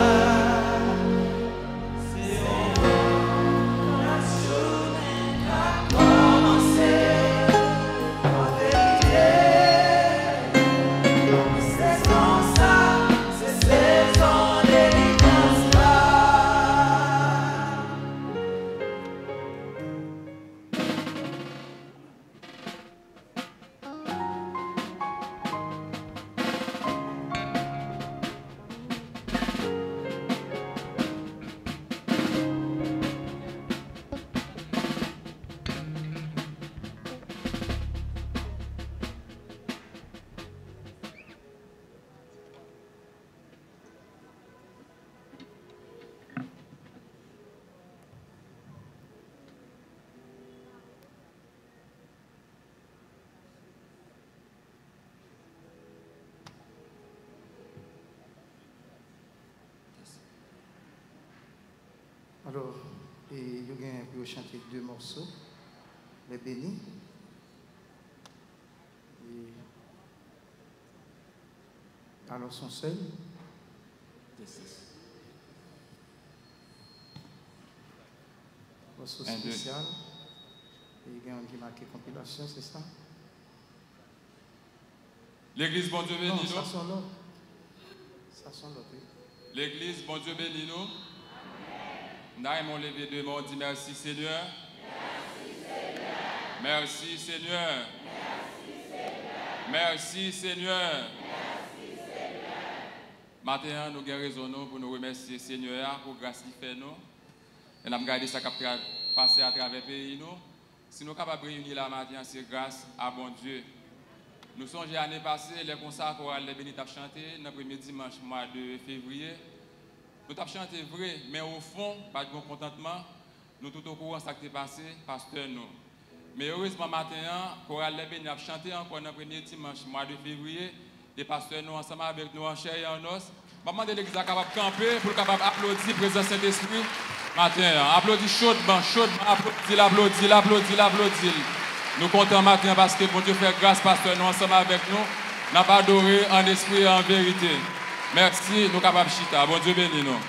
La journée a commencé. En vérité, saison ça, c'est saison délivrance là. Alors, il y a pu chanter deux morceaux, les bénis. Et alors, son seul. Morceau spécial. Et il y a un qui marque compilation, c'est ça? L'église, bon Dieu béni nous. Ça sont l'autre. Ça sont l'autre, oui. L'église, bon Dieu béni nous. Nous avons levé deux mots, on dit merci Seigneur. Merci Seigneur. Merci Seigneur. Merci Seigneur. Maintenant, nous avons raison pour nous remercier Seigneur pour grâce qu'il fait nous. Et nous avons gardé ça qui a passé à travers le pays. Si nous sommes capables de réunir la matin, c'est grâce à bon Dieu. Nous sommes l'année passée, les concerts chorales les bénis ont chanté, le premier dimanche mois de février. Nous avons chanté vrai, mais au fond, pas de bon contentement. Nous tout au courant de ce qui est passé, pasteur nous. Mais heureusement, maintenant, chorale les bénis a chanté encore le premier dimanche mois de février. Les pasteurs nous ensemble avec nous en chair et en os. Je demande l'église capable de camper pour capable applaudir le président Saint-Esprit. Matin, applaudis chaudement, chaudement, applaudis, l'applaudis, l'applaudis, l'applaudis. Nous comptons matin parce que pour Dieu faire grâce, pasteur, nous ensemble avec nous. Nous n'avons pas adoré en esprit et en vérité. Merci, nous sommes capables de chita. Bon Dieu bénis nous.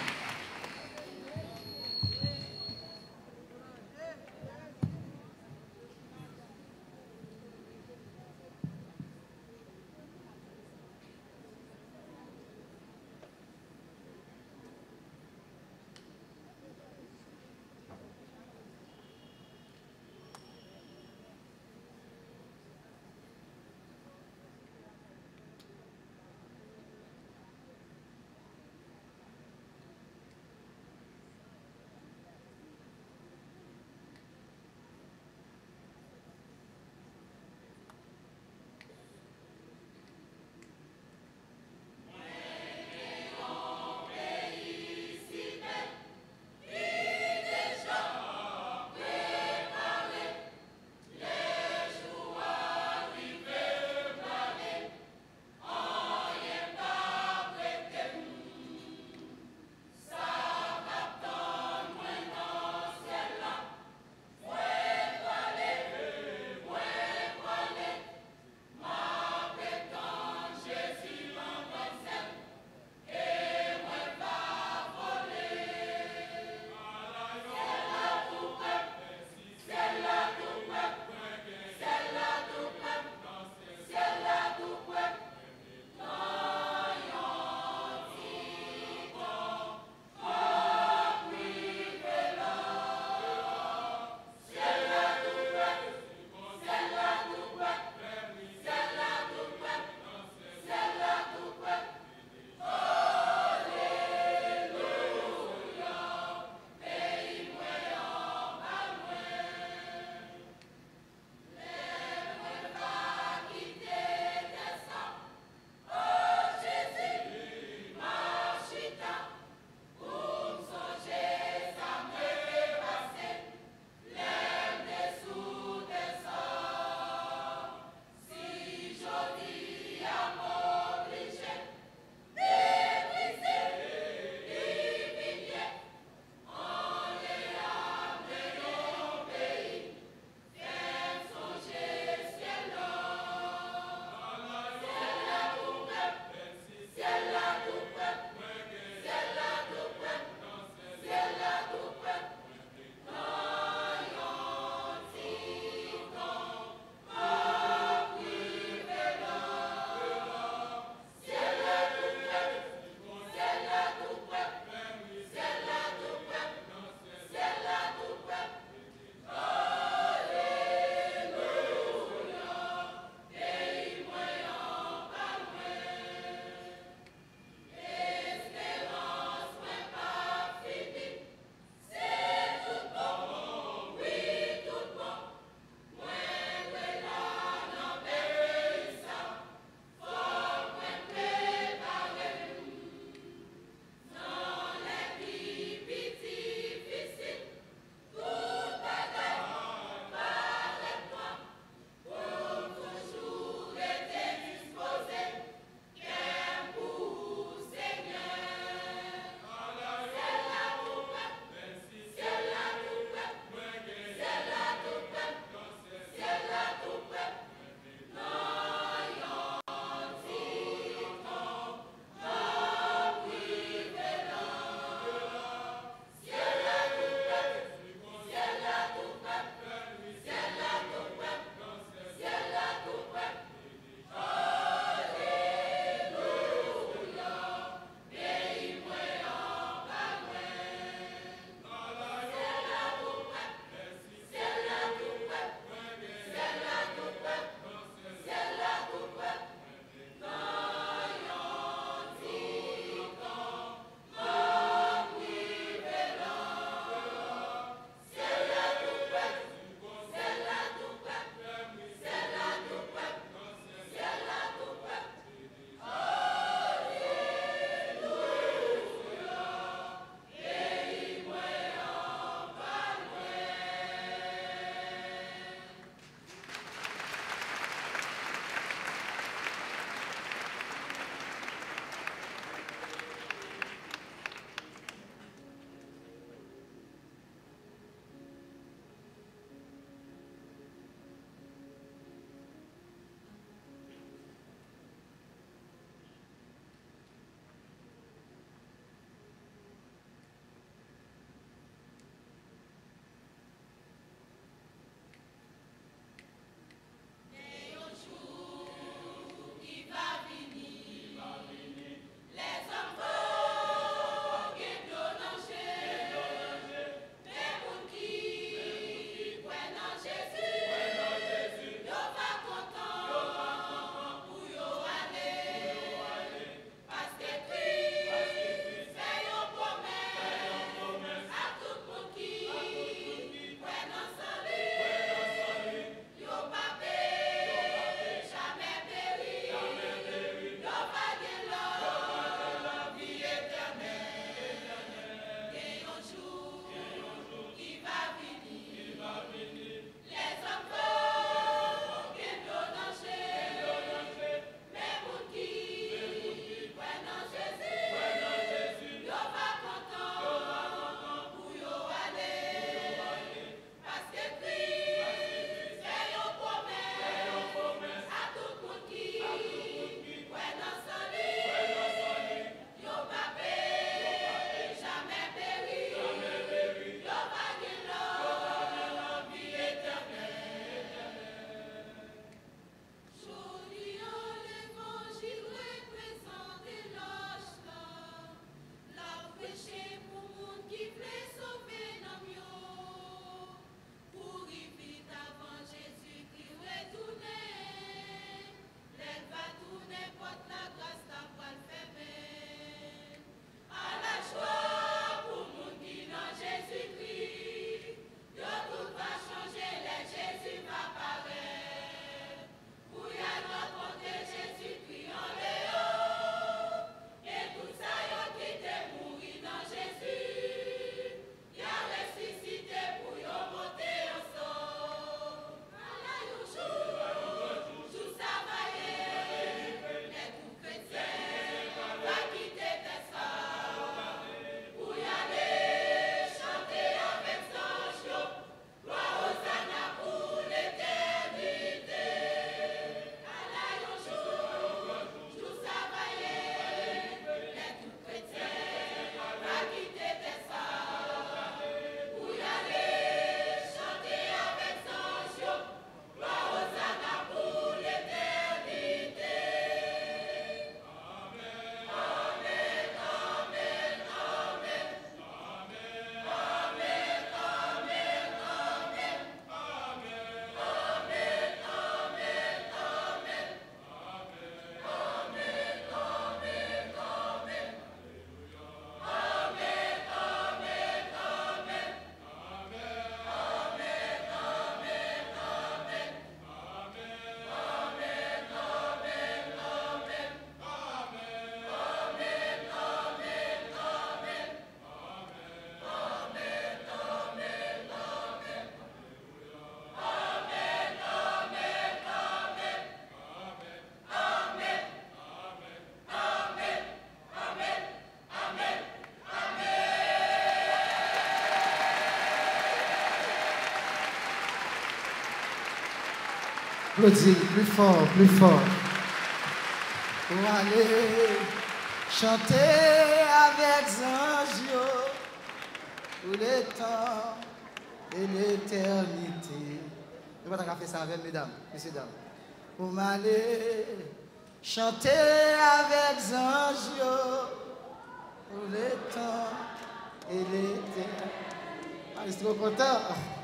Applaudis, plus fort, plus fort. Pour aller chanter avec Zanjo pour les temps et l'éternité. Je vais faire ça avec mesdames, messieurs, dames. Pour m'aller chanter avec Zanjo pour les temps et l'éternité. Ah, je suis trop content.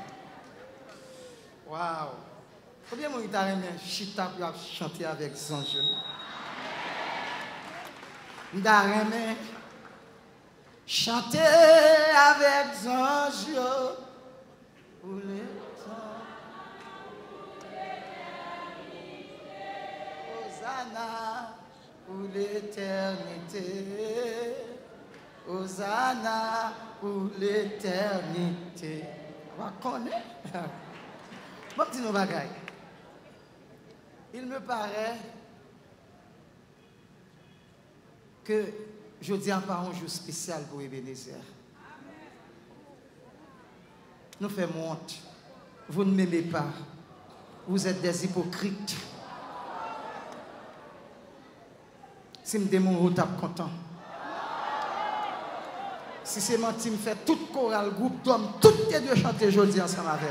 Waouh! Combien de gens ont aimé chita pour chanter avec Zanjo? Aimé chanter avec Zanjo pour les temps. Hosanna pour l'éternité. Hosanna pour l'éternité. On va connaître. Bon petit nous bagaille. Il me paraît que je dis encore un jour spécial pour Ebenezer. Nous faisons honte. Vous ne m'aimez pas. Vous êtes des hypocrites. Si je me vous êtes content. Si c'est menti, me fait tout chorale, groupe d'hommes, toutes les deux chanter aujourd'hui ensemble avec.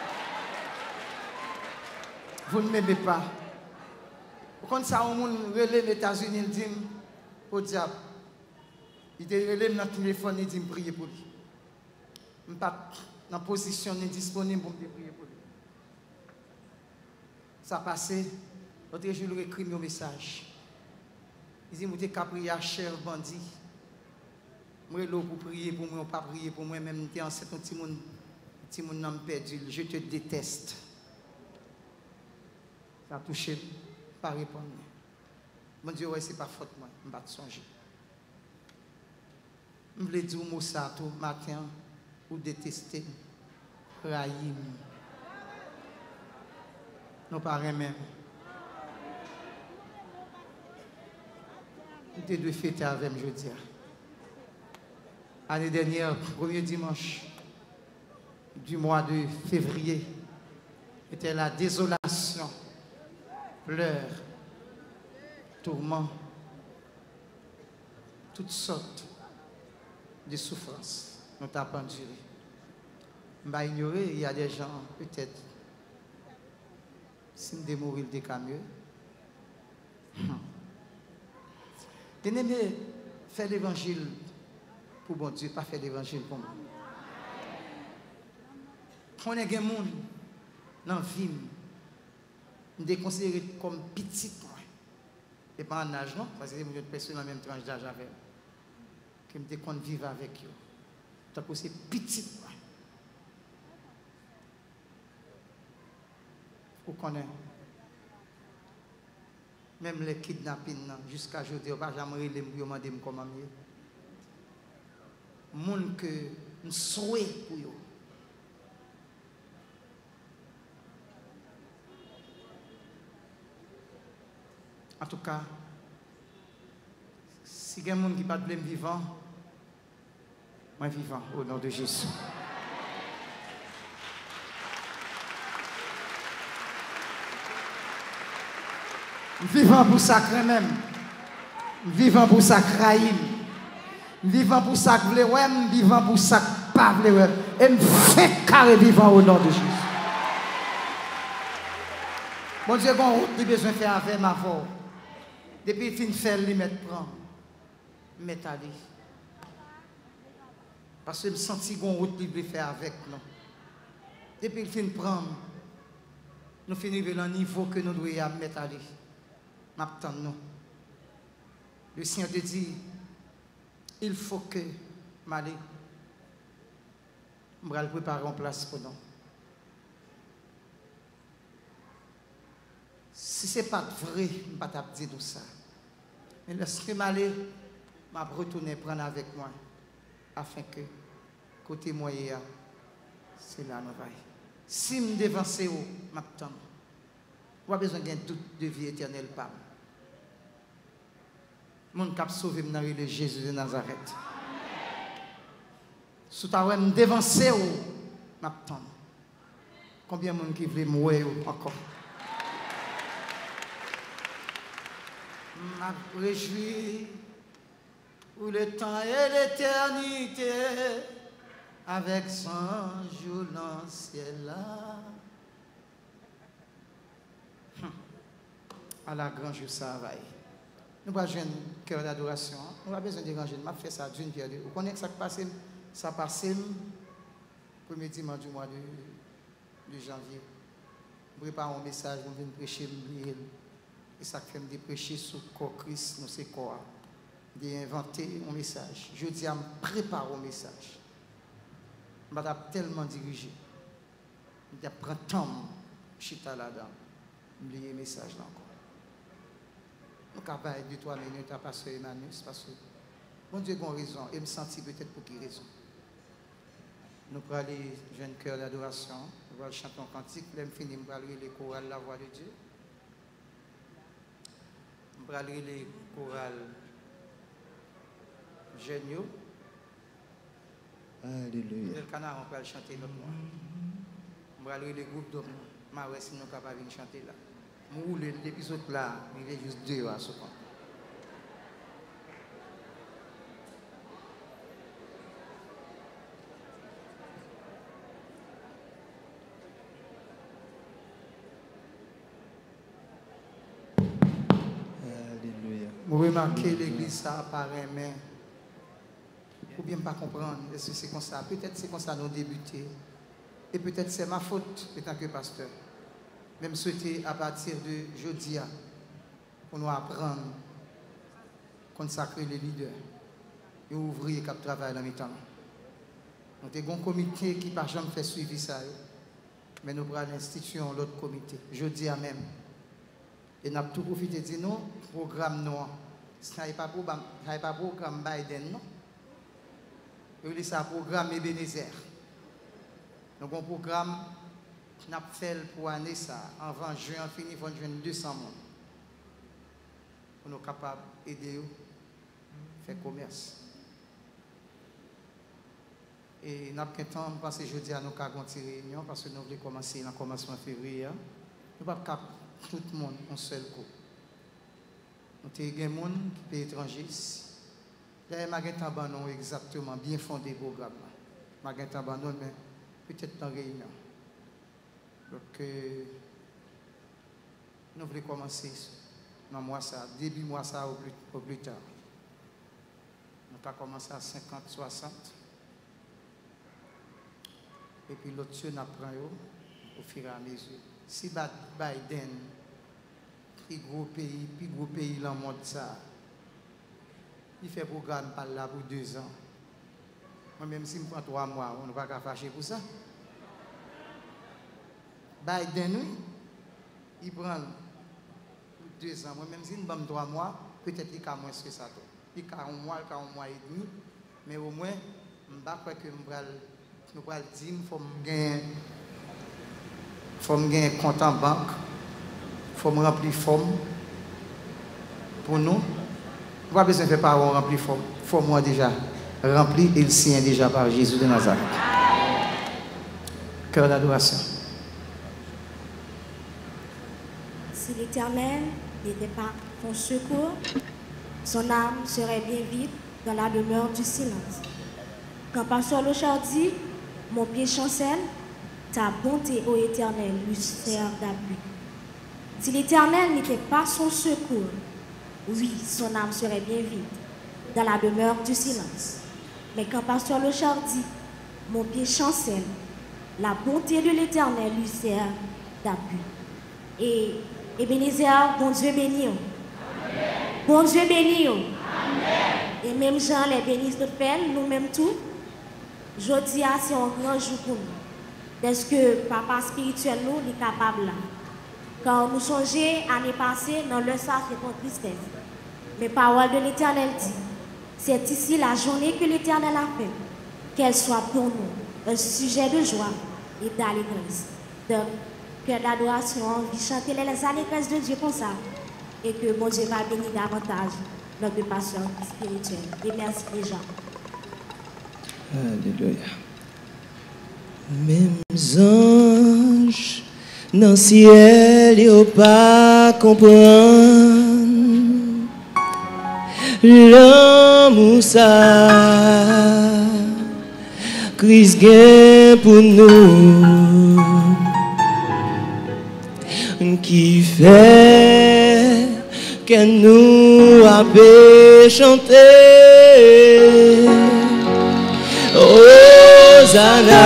Vous ne m'aimez pas. Quand ça, on relève les États-Unis, il dit au diable. Il dit relève dans le téléphone, il dit prier pour lui. Je ne suis pas dans la position disponible pour me prier pour lui. Ça a passé. L'autre jour, il écrit un message. Il dit je suis prier à cher bandit. Moi, je pour prier pour moi, pas prier pour moi, même si c'est un petit monde, petit monde n'a perdu. Je te déteste. Ça a touché, pas répondre. Mon Dieu, ouais, c'est pas faute, moi, je ne vais pas songer. Je voulais dire au ça tout matin, ou détester, Rahim. Nos parents même. Nous devons fêter avec moi, je dis. L'année dernière, premier dimanche du mois de février, était la désolation, pleurs, tourments, toutes sortes de souffrances. Nous t'avons enduré. Je vais ignorer, il y a des gens, peut-être, si nous mourir, des cas mieux. Bien-aimé, faire l'évangile pour bon Dieu, pas faire l'évangile pour moi. On est des gens dans la vie, nous sommes considérés comme petits. Et pas en âge, non, parce que nous personnes dans la même tranche d'âge avec que nous devons vivre avec eux. Donc c'est petit. Vous connaissez. Même les kidnappings, jusqu'à aujourd'hui, on ne va jamais les demander comment mieux. Moun que nous souhaitons pour eux. En tout cas, si il y a des gens qui ne sont pas vivant, moi vivant au nom de Jésus. Vivant pour ça même. Vivant pour ça Rahim. Vivant pour ça que vous vivant pour ça que pas vous et me fait carré vivant au nom de Jésus. Mon Dieu, quand on a besoin de faire avec ma voix, depuis qu'il fait le mettre prendre, mettre à lui. Parce que je sens que on a faire avec nous. Depuis qu'il fin prendre, nous finissons le niveau que nous devons mettre à lui. Nous. Le Seigneur te dit, il faut que Mali me prépare en place pour nous. Si ce n'est pas vrai, je ne vais pas te dire tout ça. Mais lorsque Mali m'a retourné prendre avec moi, afin que côté moyen, c'est là nous va. Si je devance, je m'attends. Je n'ai pas besoin d'un doute de vie éternelle. Mon cap sauvé dans le Jésus de Nazareth. Si tu as devancé ou m'attends. Combien de monde qui veut mourir encore? m'a réjoui pour le temps et l'éternité avec son jour dans le ciel là. À la grande jour ça va. Nous avons besoin de cœur d'adoration. Nous avons besoin de ranger. Je vais faire ça d'une pierre. Vous connaissez ce qui passe? Ça passe le premier dimanche du mois de, de janvier. Je prépare un message, je viens prêcher. Et ça fait me prêcher sur le corps Christ, nous c'est quoi? J'ai inventé un message. Je dis à me préparer un message. Je vais tellement dirigé. Je vais prendre temps, chita là-dedans. Je vais lire le message là encore. Nous sommes capables de deux trois minutes à passer Emmanuel, parce que mon Dieu a raison, et me sentir peut-être pour qui raison. Nous allons aller jeune cœur d'adoration, nous allons chanter un cantique, nous allons finir, nous allons aller les chorales La Voix de Dieu. Nous allons aller les chorales Jeunes. Alléluia. Le canard, on peut chanter notre moi. Nous allons aller les groupes d'hommes, mais si nous sommes capables de chanter là. Nous, l'épisode là, il est juste deux à ce point. Alléluia. Vous remarquez l'église ça apparaît, mais ou bien pas comprendre, est-ce que c'est comme ça? Peut-être c'est comme ça nous débuter. Et peut-être c'est ma faute en tant que pasteur. Même souhaiter à partir de jeudi pour nous apprendre à consacrer les leaders et ouvrir qui travaillent dans le temps. Nous avons un comité qui par exemple fait suivi ça, mais nous avons l'institution l'autre comité, jeudi à même. Et nous avons tout profité de dire non, programme noir. Ce n'est pas un programme Biden, non. Et c'est un programme Ebenezer. Donc un programme nous avons fait pour année ça, avant juin, fini, on juin deux cents personnes. Pour nous capables d'aider à faire commerce. Et nous avons qu'un temps, je pense que jeudi, nous avons une réunion parce que nous voulons commencer dans le commencement février. Nous avons pas tout le monde en seul coup. Nous avons des gens qui sont étrangers. D'ailleurs, je vais exactement bien fondé le programme. Je vais mais peut-être dans la réunion. Donc, euh, nous voulons commencer dans le mois ça, début mois ça au plus, au plus tard. Nous avons commencé à cinquante, soixante. Et puis l'autre, nous apprenons au fur et à mesure. Si Biden, plus gros pays, plus gros pays dans le monde, ça, il fait programme par là pour deux ans. Moi-même, si je prends trois mois, on ne va pas fâcher pour ça. Biden, oui, il prend deux ans. Moi-même, si je prends trois mois, peut-être qu'il y a moins que ça. Il y a un mois, il y a un mois et demi. Mais au moins, je ne sais pas que je vais dire qu'il faut que je un compte en banque. Il faut remplir forme pour nous. Vous n'avez pas besoin de faire par remplir forme. Forme moi déjà rempli et le signe déjà par Jésus de Nazareth. Cœur d'adoration. Si l'Éternel n'était pas son secours, son âme serait bien vide dans la demeure du silence. Quand Pasteur Lochard dit, mon pied chancelle, ta bonté, ô Éternel, lui sert d'appui. Si l'Éternel n'était pas son secours, oui, son âme serait bien vide dans la demeure du silence. Mais quand Pasteur Lochard dit, mon pied chancelle, la bonté de l'Éternel lui sert d'appui. Et Ebenezer, bon Dieu béni. Bon Dieu béni. Et même Jean les bénisse de peine, nous-mêmes tout. Jeudi, c'est un grand jour pour nous. Est-ce que papa spirituel nous est capable là? Quand nous songeons l'année passée, dans le ça c'est pour tristesse. Mais parole de l'Éternel dit, c'est ici la journée que l'Éternel a fait, qu'elle soit pour nous un sujet de joie et d'allégresse. Donc, cœur d'adoration, envie chanter les allégresses de Dieu comme ça. Et que mon Dieu va bénir davantage notre passion spirituelle. Et merci déjà. Alléluia. Même anges dans le ciel, ils ne pas comprendre. l'amour ça Christ gain pour nous qui fait que nous avons chanté Hosanna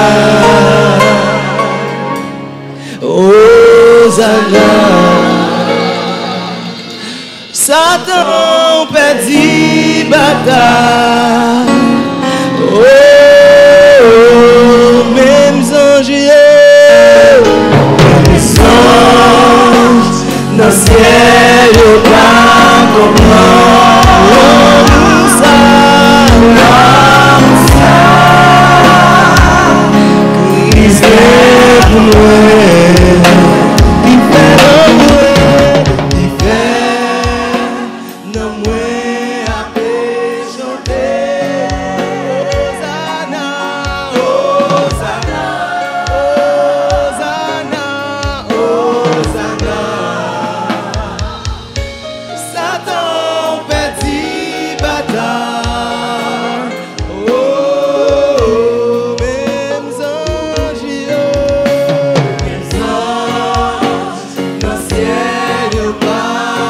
Hosanna Satan perdit bataille oh, oh même anges les anges dans le ciel au pas comment ça ça Christ est pour moi il fait l'amour il fait l'amour après chanter Hosanna Hosanna Hosanna Hosanna Satan perdit bataille oh, oh même anges les anges dans le ciel pas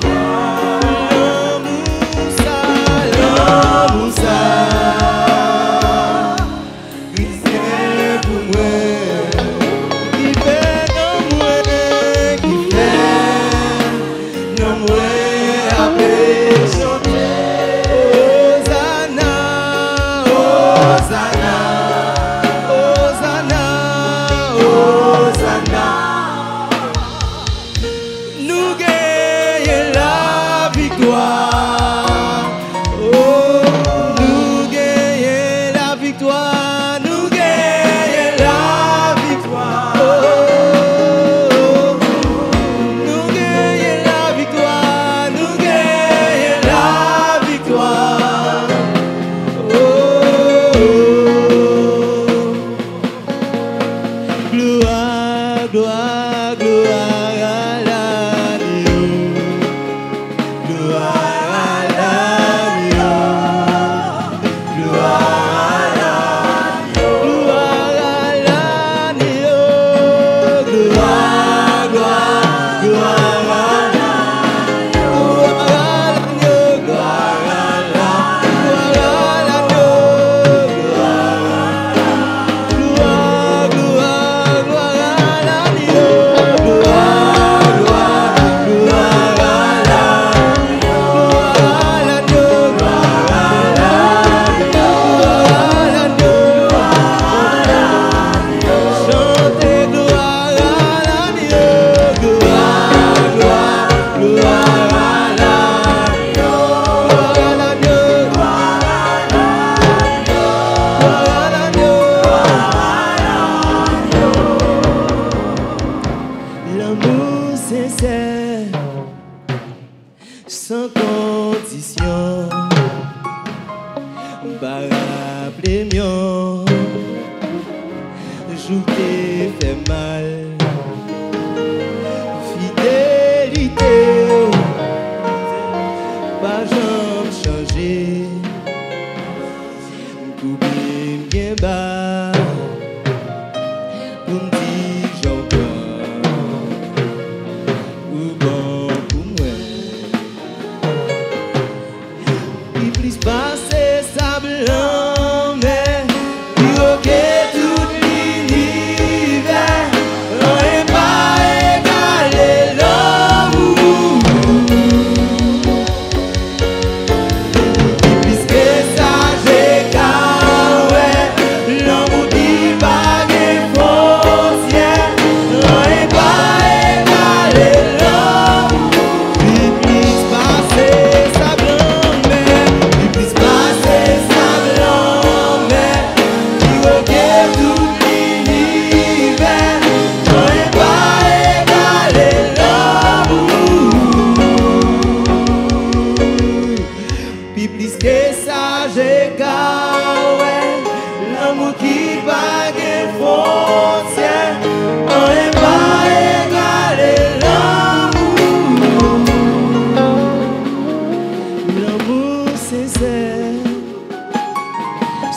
l'amour ça l'amour ça Christ est pour moi qui fait non moi qui fait non moi après chanter Hosanna Hosanna Hosanna Hosanna nous gagnons la victoire oh nous gagnons la victoire nous gagnons la victoire oh, nous gagnons la victoire nous gagnons la victoire oh, gloire gloire gloire à l'agneau gloire à l'agneau gloire à l'agneau gloire à l'agneau gloire gloire gloire à l'agneau gloire à l'agneau gloire gloire gloire à l'agneau gloire gloire gloire à l'agneau chantez gloire à l'agneau gloire gloire gloire à l'agneau gloire à l'agneau gloire à l'agneau l'amour sincère sans condition pas rappeler mieux jour qui fait mal fidélité pas jamais changer couper bien bas pour me dire j'encore ou bon pour moi il plus passer ça blanc mais il ok tout l'univers on est pas égalé l'amour puisque ça j'ai qu'à ouais l'amour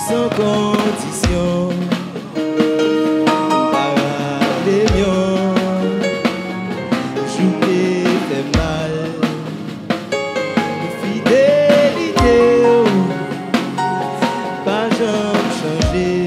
sans condition. Parallélion, jouer fait mal. Fidélité, pas jamais changer.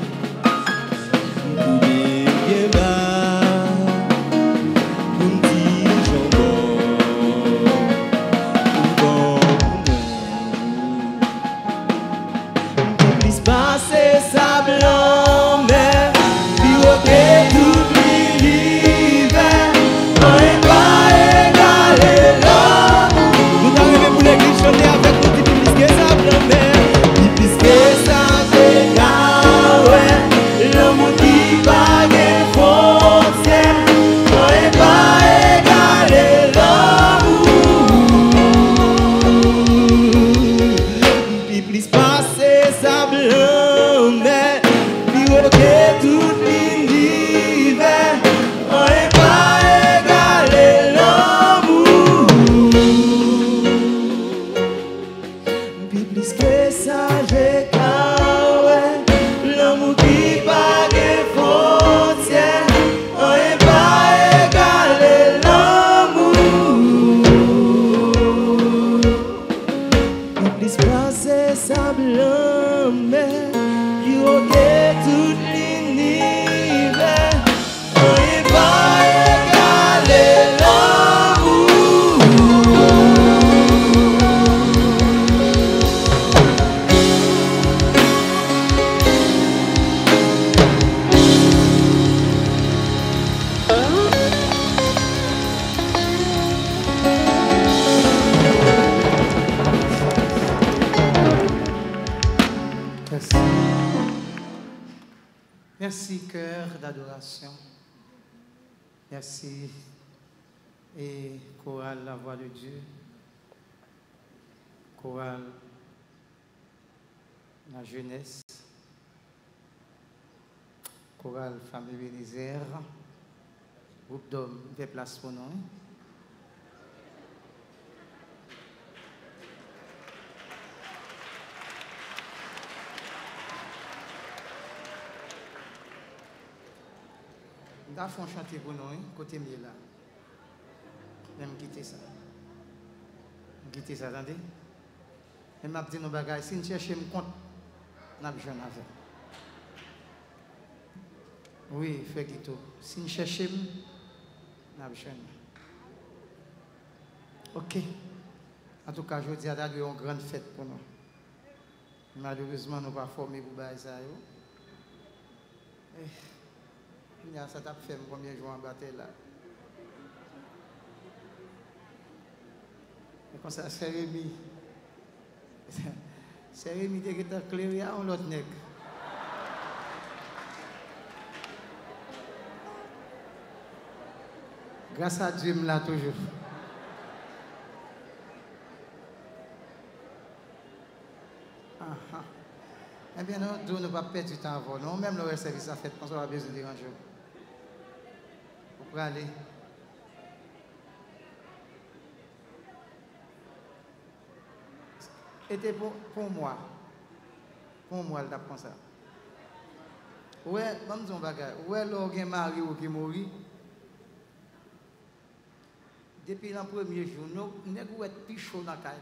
Merci, cœur d'adoration. Merci. Et chorale La Voix de Dieu. Chorale La Jeunesse. Chorale Famille Bénézère. Groupe d'hommes, des places pour nous. Nous avons chanté pour nous, côté mieux là. Même quitter ça. Quitter ça, attendez. Et m'a dit nos bagages, si nous cherchons un compte, nous avons besoin avec. Oui, fait tout. Si nous cherchons, nous avons besoin. Ok. En tout cas, je dis à Dieu une grande fête pour nous. Malheureusement, nous ne sommes pas formés pour ça. Ça t'a fait combien de jours en bataille là? Et comme ça, c'est Rémi. C'est Rémi qui est éclairé à l'autre nec. Grâce à Dieu, là toujours. Ah, ah. Eh bien, nous ne pouvons pas perdre du temps avant. Non, même le service à fait, on a besoin de déranger. Pour aller. C'était pour, pour moi. Pour moi, elle apprend ça. Ouais, comme disons bagage. Ouais, l'orgue mari ou qui mourit. Depuis le premier jour, nous n'avons pas plus chaud dans la caille.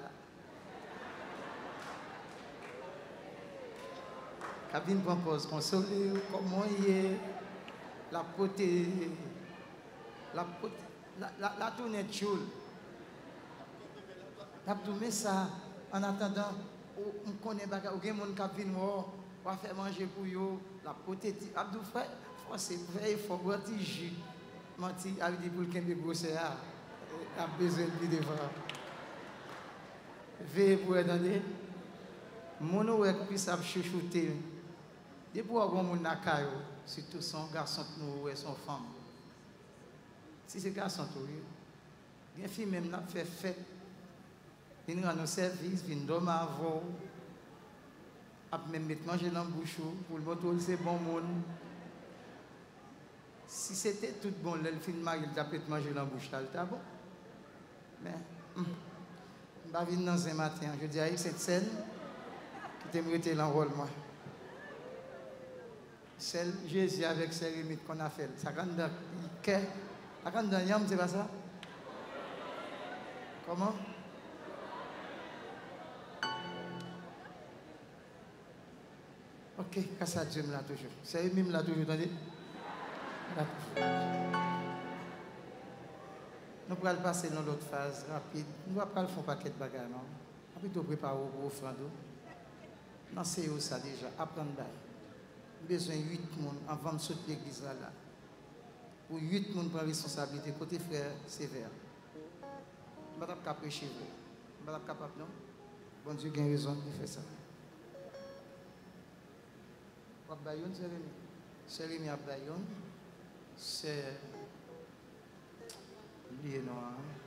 Cabine propose consoler, comment il est, la potée. La, la, la, la tournée de choule. La tournée ça, en attendant, on connaît pas, il y a des gens qui viennent, on va faire manger pour eux, la potée, Abdou frère, c'est vrai, il faut boire du jus. Menti, avec des boules qui ont brossé, il a besoin de devant. Veillez pour attendre. Mon ouek puisse chouchouter. Depuis qu'on a un nakayo, surtout son garçon ou son femme. Si c'est garçon, il y a une fille même qui fait fête. Il rend nos services, il dorme avant. Après même mettre manger dans la bouche pour le moto, c'est bon monde. Si c'était tout bon, le film il t'a peut manger dans la bouche, c'est bon. Mais, je ne vais pas venir dans un matin. Je dis à cette scène qui t'aimerait l'enrôlement. C'est Jésus avec ses limites qu'on a fait. Ça quand dans cœur, ça quand dans yam, c'est pas ça? Comment? Ok, qu'est-ce que Dieu me l'a toujours? C'est lui-même là toujours, attendez? Nous allons passer dans l'autre phase rapide. Nous allons faire un paquet de bagages, non? Après, nous préparons pour offrande. Non, c'est ça déjà, apprendre à besoin de huit personnes avant de sauter l'église là. Pour huit personnes prendre responsabilité, côté frère sévère. Je ne suis pas capable de prêcher. Je ne suis pas capable, non? Bon Dieu a raison de faire ça. Abbayon, c'est Rémi. C'est Rémi Abbayon. C'est. Lié, non?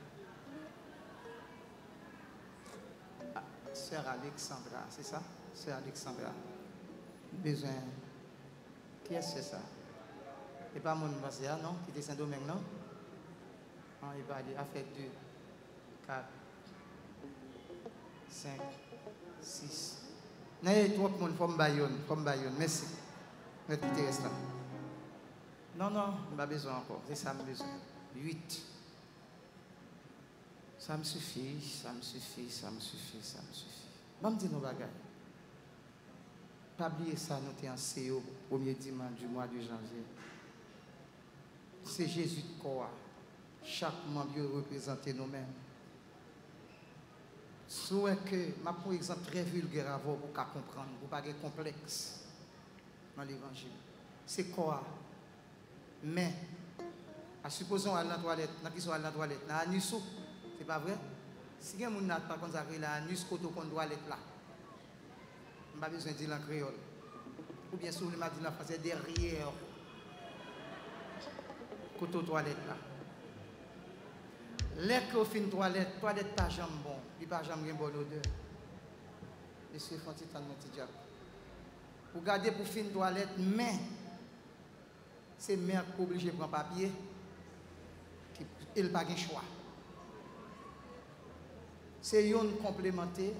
Ah, Sœur Alexandra, c'est ça? Sœur Alexandra. Besoin. Qui est-ce que c'est ça? C'est pas mon passé, non? Qui était Saint-Domingue, non? Non, il va aller à faire deux, quatre, cinq, six. Non, il y a trois personnes from Bayonne, from Bayonne. Merci. Je vais quitter là. Non, non, je n'ai pas besoin encore. C'est ça, j'ai besoin. Huit. Ça me suffit, ça me suffit, ça me suffit, ça me suffit. Je vais me dire nos bagages. Pas oublier ça, nous sommes en C E O, premier dimanche du mois de janvier. C'est Jésus de corps. Chaque membre représente nous-mêmes. Soit que, ma pour exemple très vulgaire avant pour qu'à comprendre, pour pas de complexe dans l'évangile. C'est quoi? Mais, à supposons à la toilette, dans qui soit à la toilette, dans l'anus, c'est pas vrai? Si quelqu'un n'a pas consacré l'anus, côté qu'on doit être là. On n'a pas besoin de dire en créole. Ou bien sûr, le m'a dit en français derrière. Côté aux toilettes là. L'air qu'on fait une toilette, toilette pas jamais bon, il pas jamais une bonne odeur. Monsieur Fontitan, mon petit diable. Vous gardez pour faire une toilette, mais c'est mère qui est obligée de prendre papier, il n'a pas de choix. C'est une complémentaire.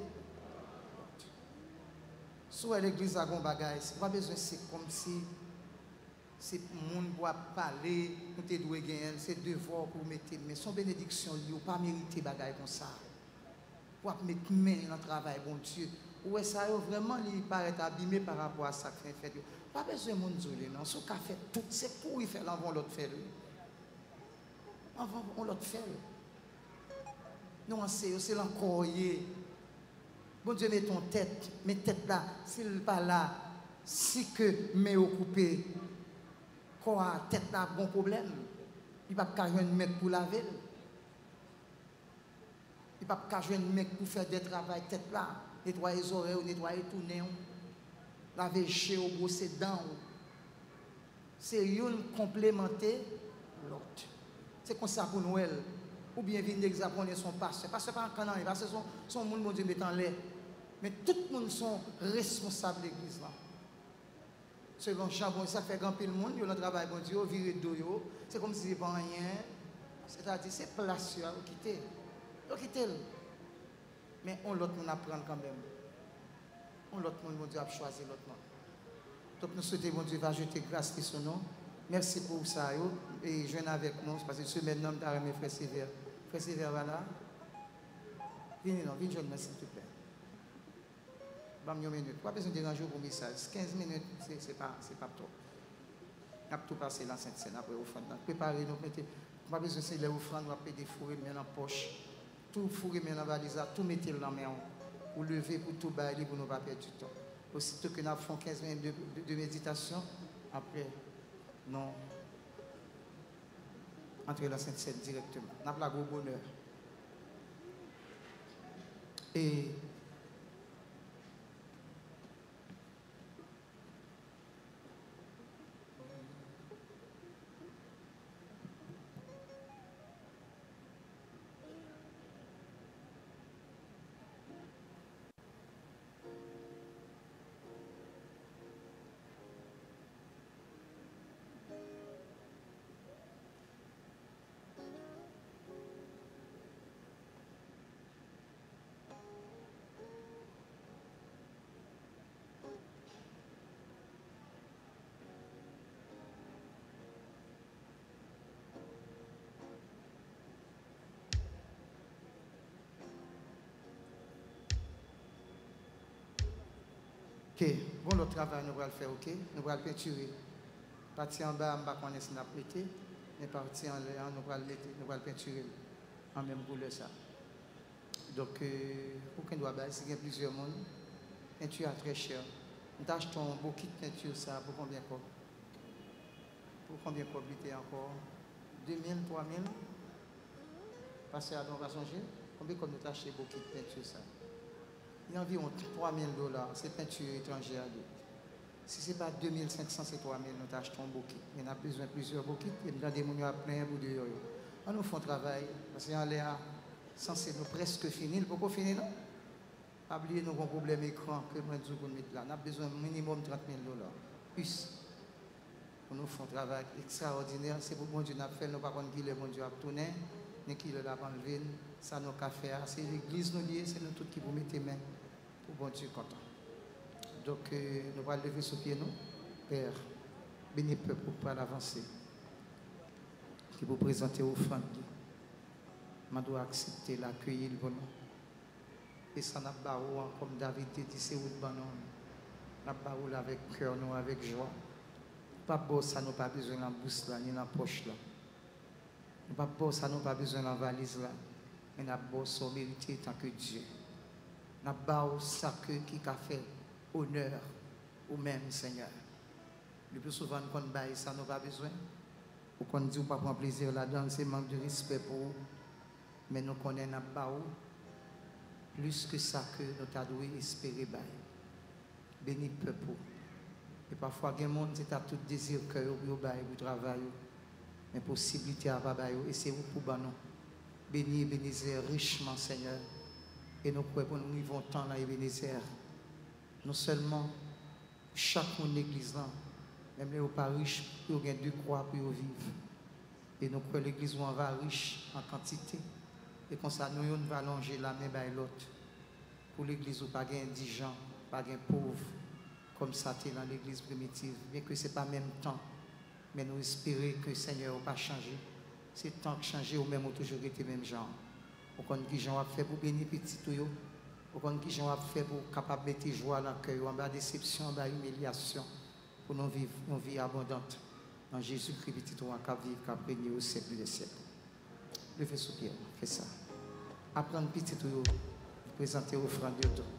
Soit l'église a un bagage, pas besoin, c'est comme si c'est le monde doit parler, nous devons gagner, c'est devoir pour mettre, mais son bénédiction, il n'a pas mérité bagage comme ça. Pour mettre main dans le travail, bon Dieu. Ouais, ça vraiment, il paraît abîmé par rapport à ça qu'il fait. Pas besoin de monde isolé, non. Ce qu'a fait tout, c'est pour y faire l'avant l'autre faire. Avant, on l'autre faire. Non, c'est l'encore. Bon Dieu, mets ton tête, mets tête là, s'il n'est pas là, si que mets occupé, quoi, tête là, bon problème. Il ne peut pas jouer un mec pour laver. Il ne peut pas jouer un mec pour faire des travaux tête là, nettoyer les oreilles, nettoyer tout le nez, laver chez ou brosser dents. C'est une complémentaire l'autre. C'est comme ça pour Noël. Ou bien venir examiner son pasteur. Parce que pas un canon, parce que son, son monde, mon Dieu, met en l'air. Mais tout le monde sont responsables de l'église là. Selon Chambon, ça fait grand pile monde, il y a un travail, bon Dieu, viré de dos, c'est comme si c'est pas rien. C'est-à-dire, c'est place, il faut quitter. Il faut quitter. Mais on l'autre monde apprend quand même. On l'autre monde, mon Dieu, a choisi l'autre monde. Donc nous souhaitons, mon Dieu, va jeter grâce sur son nom. Merci pour ça. Et je viens avec nous, parce que ce maintenant, je vais frère Sévère. Frère Sévère, voilà. Venez, non, venez, je s'il te plaît. Bam, une minute. Pas besoin de déranger pour message. quinze minutes, c'est pas, pas trop. On a tout passé la Sainte Seine après l'offrande. Préparez-nous, mettez. Pas besoin de les offrandes, on va payer des fourrés dans la poche. Tout fourré dans la valise, tout mettez dans la main. Pour lever, pour tout bailler, pour ne pas perdre du temps. Aussitôt que nous avons quinze minutes de, de, de méditation, après, non. Entrer la Sainte Seine directement. Nous avons la gros bonheur. Et Ok, bon, le travail, nous allons le faire, ok? Nous allons peinturer. Partie en bas, on va connaître ce qu'on a prêté. Mais partie en l'air, nous allons le peinturer. En même couleur, ça. Donc, euh, pour qu'on doit bailler, il y a plusieurs mondes. Peinture est très cher. Nous achetons beaucoup de peinture, ça, pour combien de quoi? Pour combien de quoi encore? deux mille, trois mille? Parce à on va songer. Combien comme nous achetons beaucoup de peinture, ça? Il y a environ trois mille dollars, c'est peinture étrangère. Si ce n'est pas deux mille cinq cents, c'est trois mille, nous achetons beaucoup. Mais nous avons besoin de plusieurs beaucoup. Et nous avons des gens à plein bout de yo. On nous fait un travail, parce qu'on est censé nous presque finir. Pourquoi finir non? Pas oublier nos problèmes écran que nous avons mettre là. Nous avons besoin de minimum trente mille dollars. Plus. Pour nous faire un travail extraordinaire. C'est pour mon Dieu nous fait, nous ne savons pas qui le bon Dieu a tourné, ni qui le l'a enlevé. Ça nous a fait. C'est l'église nous liée, c'est nous tous qui vous mettez main pour bon Dieu content. Donc euh, nous allons lever sous pied nous. Père, bénis le peuple pour l'avancer. Qui vous présenter offrande. Je dois accepter l'accueillir pour nous. Et ça n'a pas comme David dit, c'est où le banon. N'a pas avec cœur, nous avec joie. Pas beau, ça n'a pas besoin de la bouche là, ni de la poche là. Pas beau, ça n'a pas besoin de la valise là. Mais n'a pas beau, mérité tant que Dieu. N'a pas beau, ça que qui a fait honneur au même Seigneur. Le plus souvent, quand on baille, ça n'a pas besoin. Ou qu'on dit ou pas prendre plaisir là-dedans, c'est manque de respect pour vous. Mais nous connaissons pas plus que ça que nous avons espéré. Béni le peuple. Et parfois, il y a des gens qui ont tout désir que vous travaillez. Mais possibilité à pas et c'est vous pour nous. Béni Ebenezer richement, Seigneur. Et nous croyons que nous vivons tant là, Ebenezer. Non seulement chaque monde l'église là, même les pas riches, ils ont deux croix pour vivre. Et nous croyons que l'église va riche en quantité. Et comme ça, nous ne va longer la main par l'autre. Pour l'église, pas indigent, pas pauvre, comme ça c'était dans l'église primitive. Bien que ce n'est pas le même temps. Mais nous espérons que le Seigneur n'a pas changé. C'est tant que changer ou même toujours été même genre. Au compte qui j'en a fait pour bénir petit tout. Au compte qui j'en a fait pour capable mettre joie dans le cœur, en bas déception, en bas humiliation, pour nous vivre une vie abondante. Dans Jésus-Christ, petit tout, en vivre, qu'à régner au siècle des siècles. Levez sous pied, fais ça. Apprendre petit tout, présenter offrande de tout.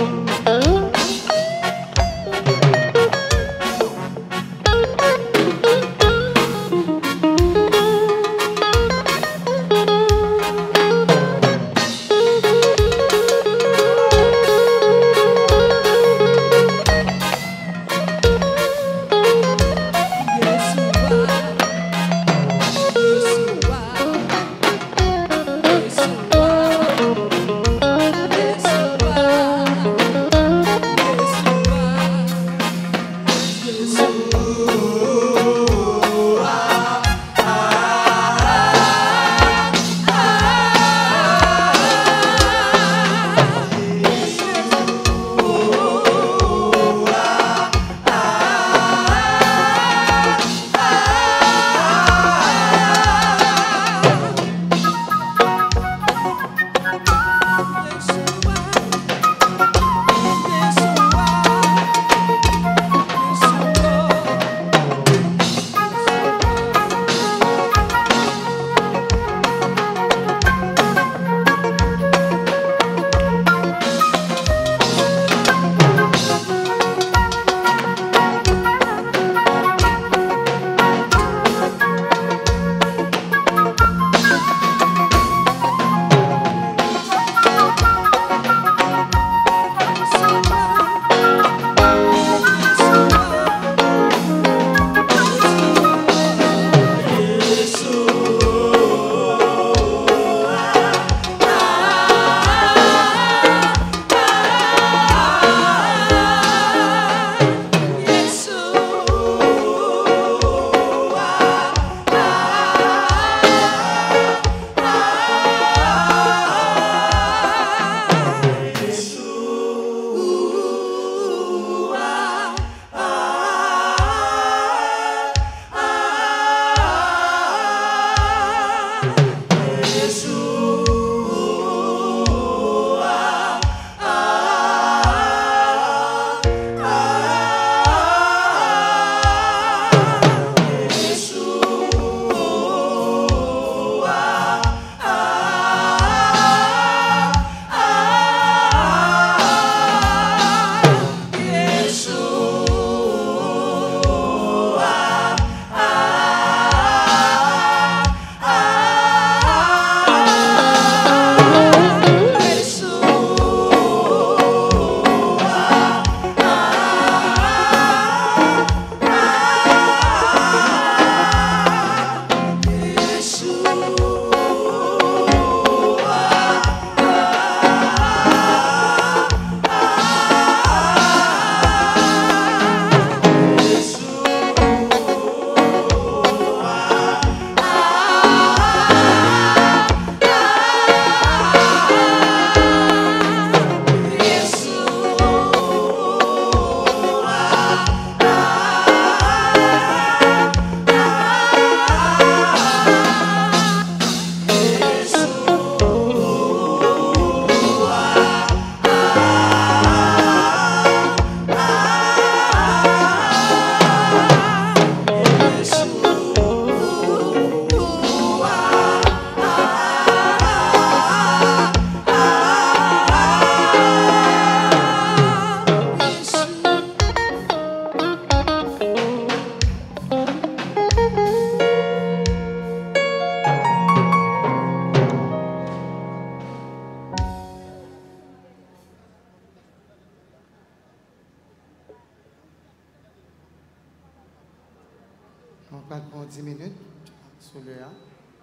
On va prendre dix minutes sur le A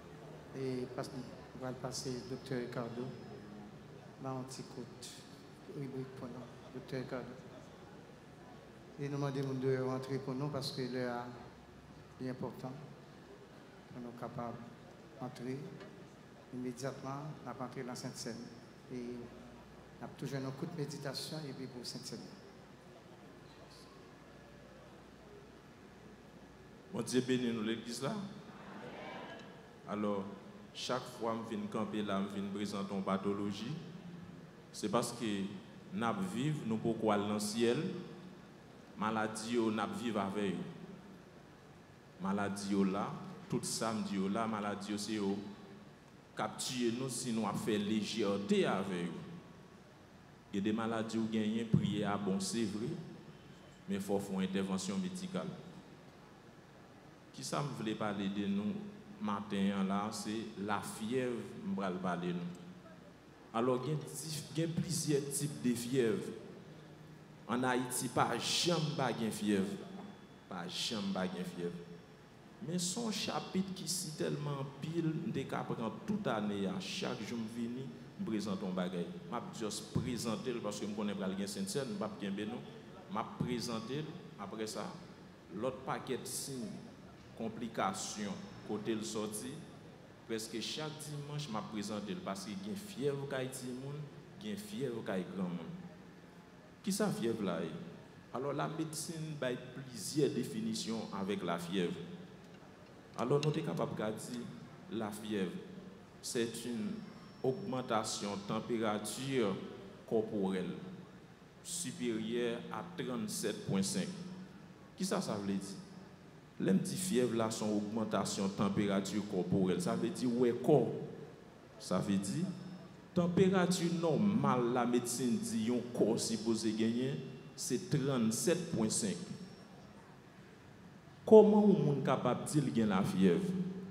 et on va passer au docteur Ricardo. Là, on t'écoute. Rubrique pour nous, docteur Ricardo. Et nous demandons de rentrer pour nous parce que le A est important pour nous capables d'entrer immédiatement, à rentrer dans Sainte-Seine. Et on a toujours un coup de méditation et puis pour Sainte-Seine. Bon Dieu bénit nous l'église là. Alors, chaque fois que je viens camper là, je viens présenter une pathologie, c'est parce que nous vivons, nous pouvons aller dans le ciel, maladie, nous vivons avec eux. Maladie là, tout samedi là, maladie c'est eux. Capturer nous si nous avons fait légèreté avec eux. Il y a des maladies où gagner, prier à bon, c'est vrai, mais il faut faire une intervention médicale. Qui ça me voulait parler de nous matin là, c'est la fièvre, je vais parler de nous. Alors, il y a plusieurs types de fièvre. En Haïti, pas jamais de fièvre. Pas jamais de fièvre. Mais son chapitre qui est tellement pile, je prendre toute année, à chaque jour que je viens, je présente un bagage. Je vais juste présenter parce que je connais pas le sincère, je ne vais pas bien bénon. Je présenter après ça, l'autre paquet de signes, complications, côté le sorti. Presque chaque dimanche, je présente parce qu'il y a une fièvre qui est il y a une fièvre qui est grand monde. Qui ça fièvre là? Alors la médecine a plusieurs définitions avec la fièvre. Alors nous sommes capables de dire la fièvre, c'est une augmentation de température corporelle supérieure à trente-sept virgule cinq. Qui ça, ça veut dire? Les petits fièvres là sont augmentation de température corporelle. Ça veut dire ouais corps. Ça veut dire température normale, la médecine dit un corps supposé gagner, c'est trente-sept virgule cinq. Comment on est capable de dire qu'il y a la fièvre?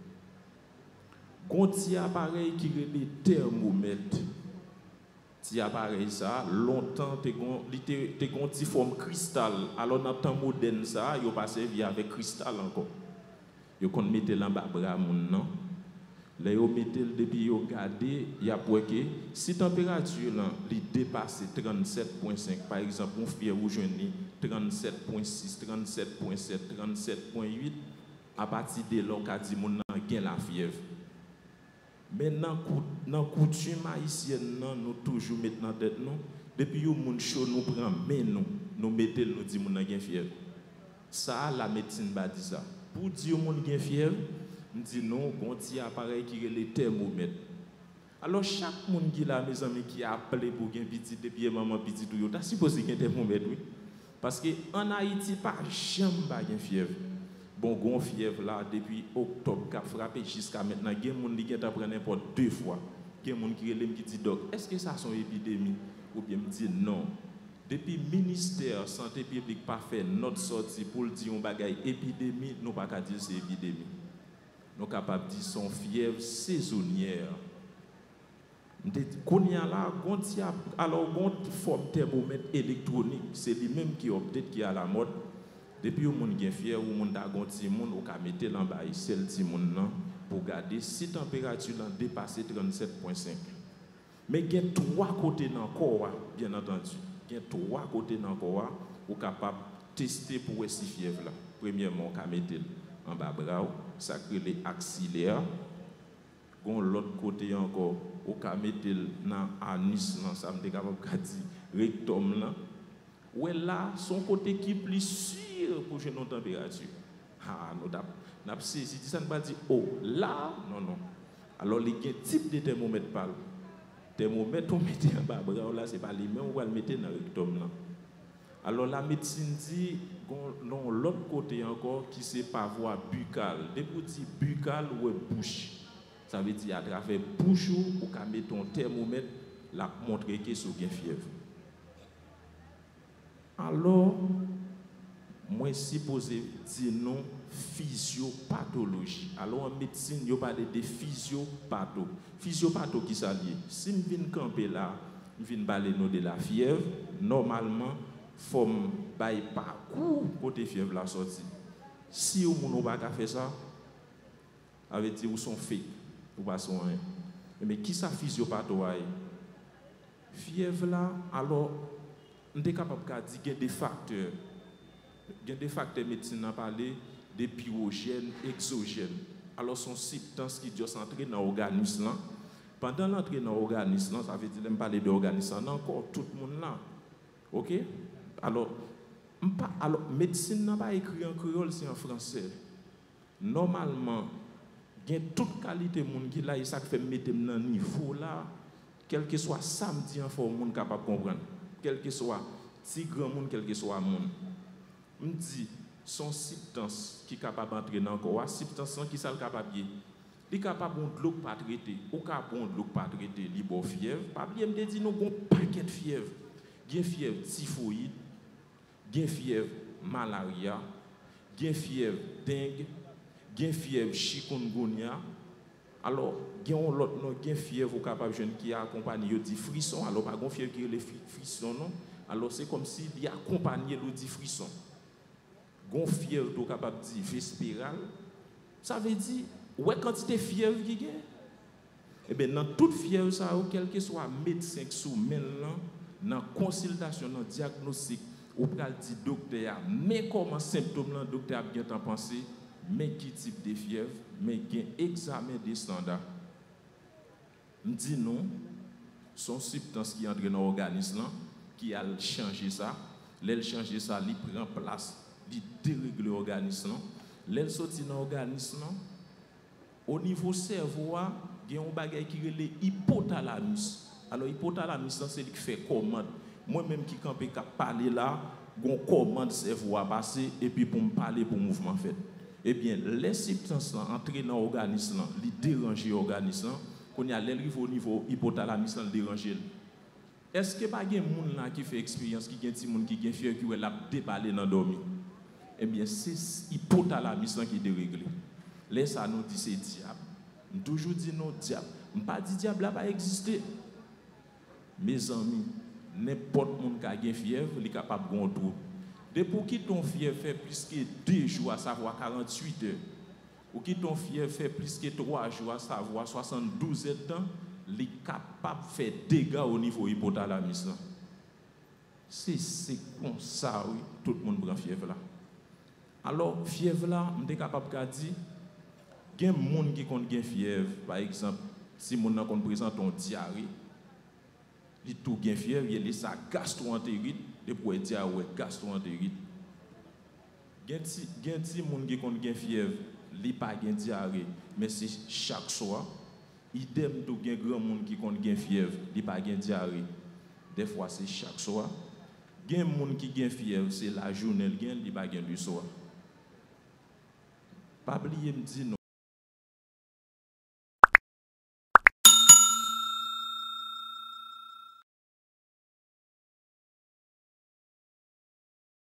Quand il y a un appareil qui est le thermomètre, si appareil ça, longtemps, tu as une petite forme cristal. Alors, dans le temps moderne, ça, il pas servi avec cristal encore. Il faut mettre l'en bas bras non. Là, vous mettez le depuis vous regardez, il y a pour que si la température là, dépasse trente-sept virgule cinq, par exemple, on fait rouge trente-sept virgule six, trente-sept virgule sept, trente-sept virgule huit, à partir de là, on dit qu'il y a la fièvre. Mais dans la coutume haïtienne, nous toujours mettons dans tête nous, depuis que nous chaud nous prend mais nous, nous mettons nous dit qu'il y a fièvre. Ça, la médecine va dire ça. Pour dire qu'il y a fièvre, nous dit non, on a un appareil qui est le thermomètre. Alors chaque monde qui a mes amis qui a appelé pour un petit depuis maman petit tout, tu as supposé qu'il y a un thermomètre, oui. Parce qu'en Haïti, pas jamais de fièvre. Bon, gon fièvre là, depuis octobre, qui a frappé jusqu'à maintenant, il y a des gens qui ont pris n'importe deux fois. Il y a des gens qui disent, doc, est-ce que ça c'est une épidémie? Ou bien me dit non. Depuis le ministère de la Santé publique pas fait notre sortie pour dire une bagaille épidémie, nous ne pouvons pas dire c'est épidémie. Nous sommes capables de dire son fièvre saisonnière. Alors, une forme de thermomètre électronique, c'est lui-même qui peut-être qui est à la mode. Depuis que vous avez fièvre, vous avez un petit monde, vous avez mis en bas celle petit monde pour garder si la température dépasse trente-sept virgule cinq. Mais il y a trois côtés dans le corps, bien entendu. Il y a trois côtés dans le corps, vous êtes capable de tester pour cette fièvre là. Premièrement, vous avez mis en bas bras, ça crée les axillaires. L'autre côté encore, vous avez mis dans l'anus, ça me dit capable de dire rectum là. Ouais là, son côté qui est plus sûr pour une température. Ah, nous avons saisi, ça ne va pas dire oh, là, non, non. Alors, il y a un type de thermomètre par le thermomètre, on met en bas, là, ce n'est pas les mêmes, on va le mettre dans le rectum là. Alors, la médecine dit, non, l'autre côté encore, qui c'est par voie buccale. Des petits buccale ou bouche. Ça veut dire à travers bouche, ou qu'à mettre ton thermomètre, la montrer que c'est une fièvre. Alors, moi, supposé dire non, physiopathologie. Alors, en médecine, il y a parlé de physiopatho. Physiopatho qui s'allie. Si je viens camper là, je viens parler de la fièvre, normalement, il faut bailler parcours côté fièvre la sortie. Si vous n'avez pas fait ça, avec dire vous sont fake, vous pas soin. Mais qui ça physiopatho? Fièvre là, alors, on est capable de dire qu'il y a des facteurs. Il y a des facteurs médecine à parler des pyrogènes, exogènes. Alors, son substance qui doit s'entrer dans l'organisme. Pendant l'entrée dans l'organisme, ça veut dire que je parle d'organisme, encore tout le monde là. Ok? Alors, alors médecine n'a pas écrit en créole, c'est en français. Normalement, il y a toute qualité de monde qui là, et ça fait mettre dans un niveau là, quel que soit samedi, il faut que monde capable de comprendre. Quel que soit si grand monde, quel que soit monde. Je me dis, son substance qui est capable d'entrer dans le corps, substance qui est capable de il est capable de l'eau pas traiter, ou capable de l'eau pas traiter, il est fièvre. Pas bien me dit nous avons un paquet de fièvre. gen fièvre typhoïde, gen fièvre malaria, gen fièvre dengue, gen fièvre chikungunya. Alors, gen on l'autre non gen fièvre ou capable jeune qui accompagne yo di frisson. Alors pas gon fièvre qui les frissons non. Alors c'est comme si il accompagné le di frisson. Gon fièvre ou capable di vespéral. Ça veut dire ouais quantité fièvre qui gen. Eh bien dans toute fièvre ça ou quel que soit médecin qui sou men là dans consultation dans diagnostic ou pral di docteur mais comment symptôme là docteur a bien t'en penser mais qui type de fièvre mais gen examen des standards. M'di non son substance qui entre dans l'organisme là qui a changé ça, l'elle changer ça, il prend place, il dérègle l'organisme là, l'elle sorti dans l'organisme là au niveau cerveau il y a un bagage qui est l'hypothalamus. Alors l'hypothalamus c'est lui qui fait commande. Moi-même qui campé qui parler là, gon commande cerveau à passer et puis pour me parler pour mouvement fait. Eh bien les substances entrer dans l'organisme là, li déranger l'organisme là, qu'on y a l'arrive au niveau hypothalamus là déranger. Est-ce que pas gen moun là qui fait expérience qui gen ti moun qui gen fièvre qui l'a déballer dans dormi? Eh bien c'est hypothalamus là qui déréglé. Là ça nous dit c'est diable. Je toujours dit non diable. Je ne pas dit diable là pas exister. Mes amis, n'importe monde qui a une fièvre, il est capable de contrôler. Depuis que ton fièvre fait plus que deux jours, à savoir quarante-huit heures, ou que ton fièvre fait plus que trois jours, à savoir soixante-douze heures de temps, il est capable de faire des dégâts au niveau hypothalamus. C'est comme ça, oui, tout le monde prend fièvre là. Alors, fièvre là, je suis capable de dire, il y a des gens qui ont une fièvre, par exemple, si mon gens présente une diarrhée, il tout gen fièvre, il y a ça gastro-entérite, depuis diarrhée gastro-entérite. Il y a des gens qui ont une fièvre, il pas gen diarrhée, mais c'est chaque soir. Idem tout gen grand monde qui ont une fièvre, il pas gen diarrhée. Des fois c'est chaque soir. Il y a des gens qui ont fièvre, c'est la journée, il pas gen du soir. Pas oublier me dire non.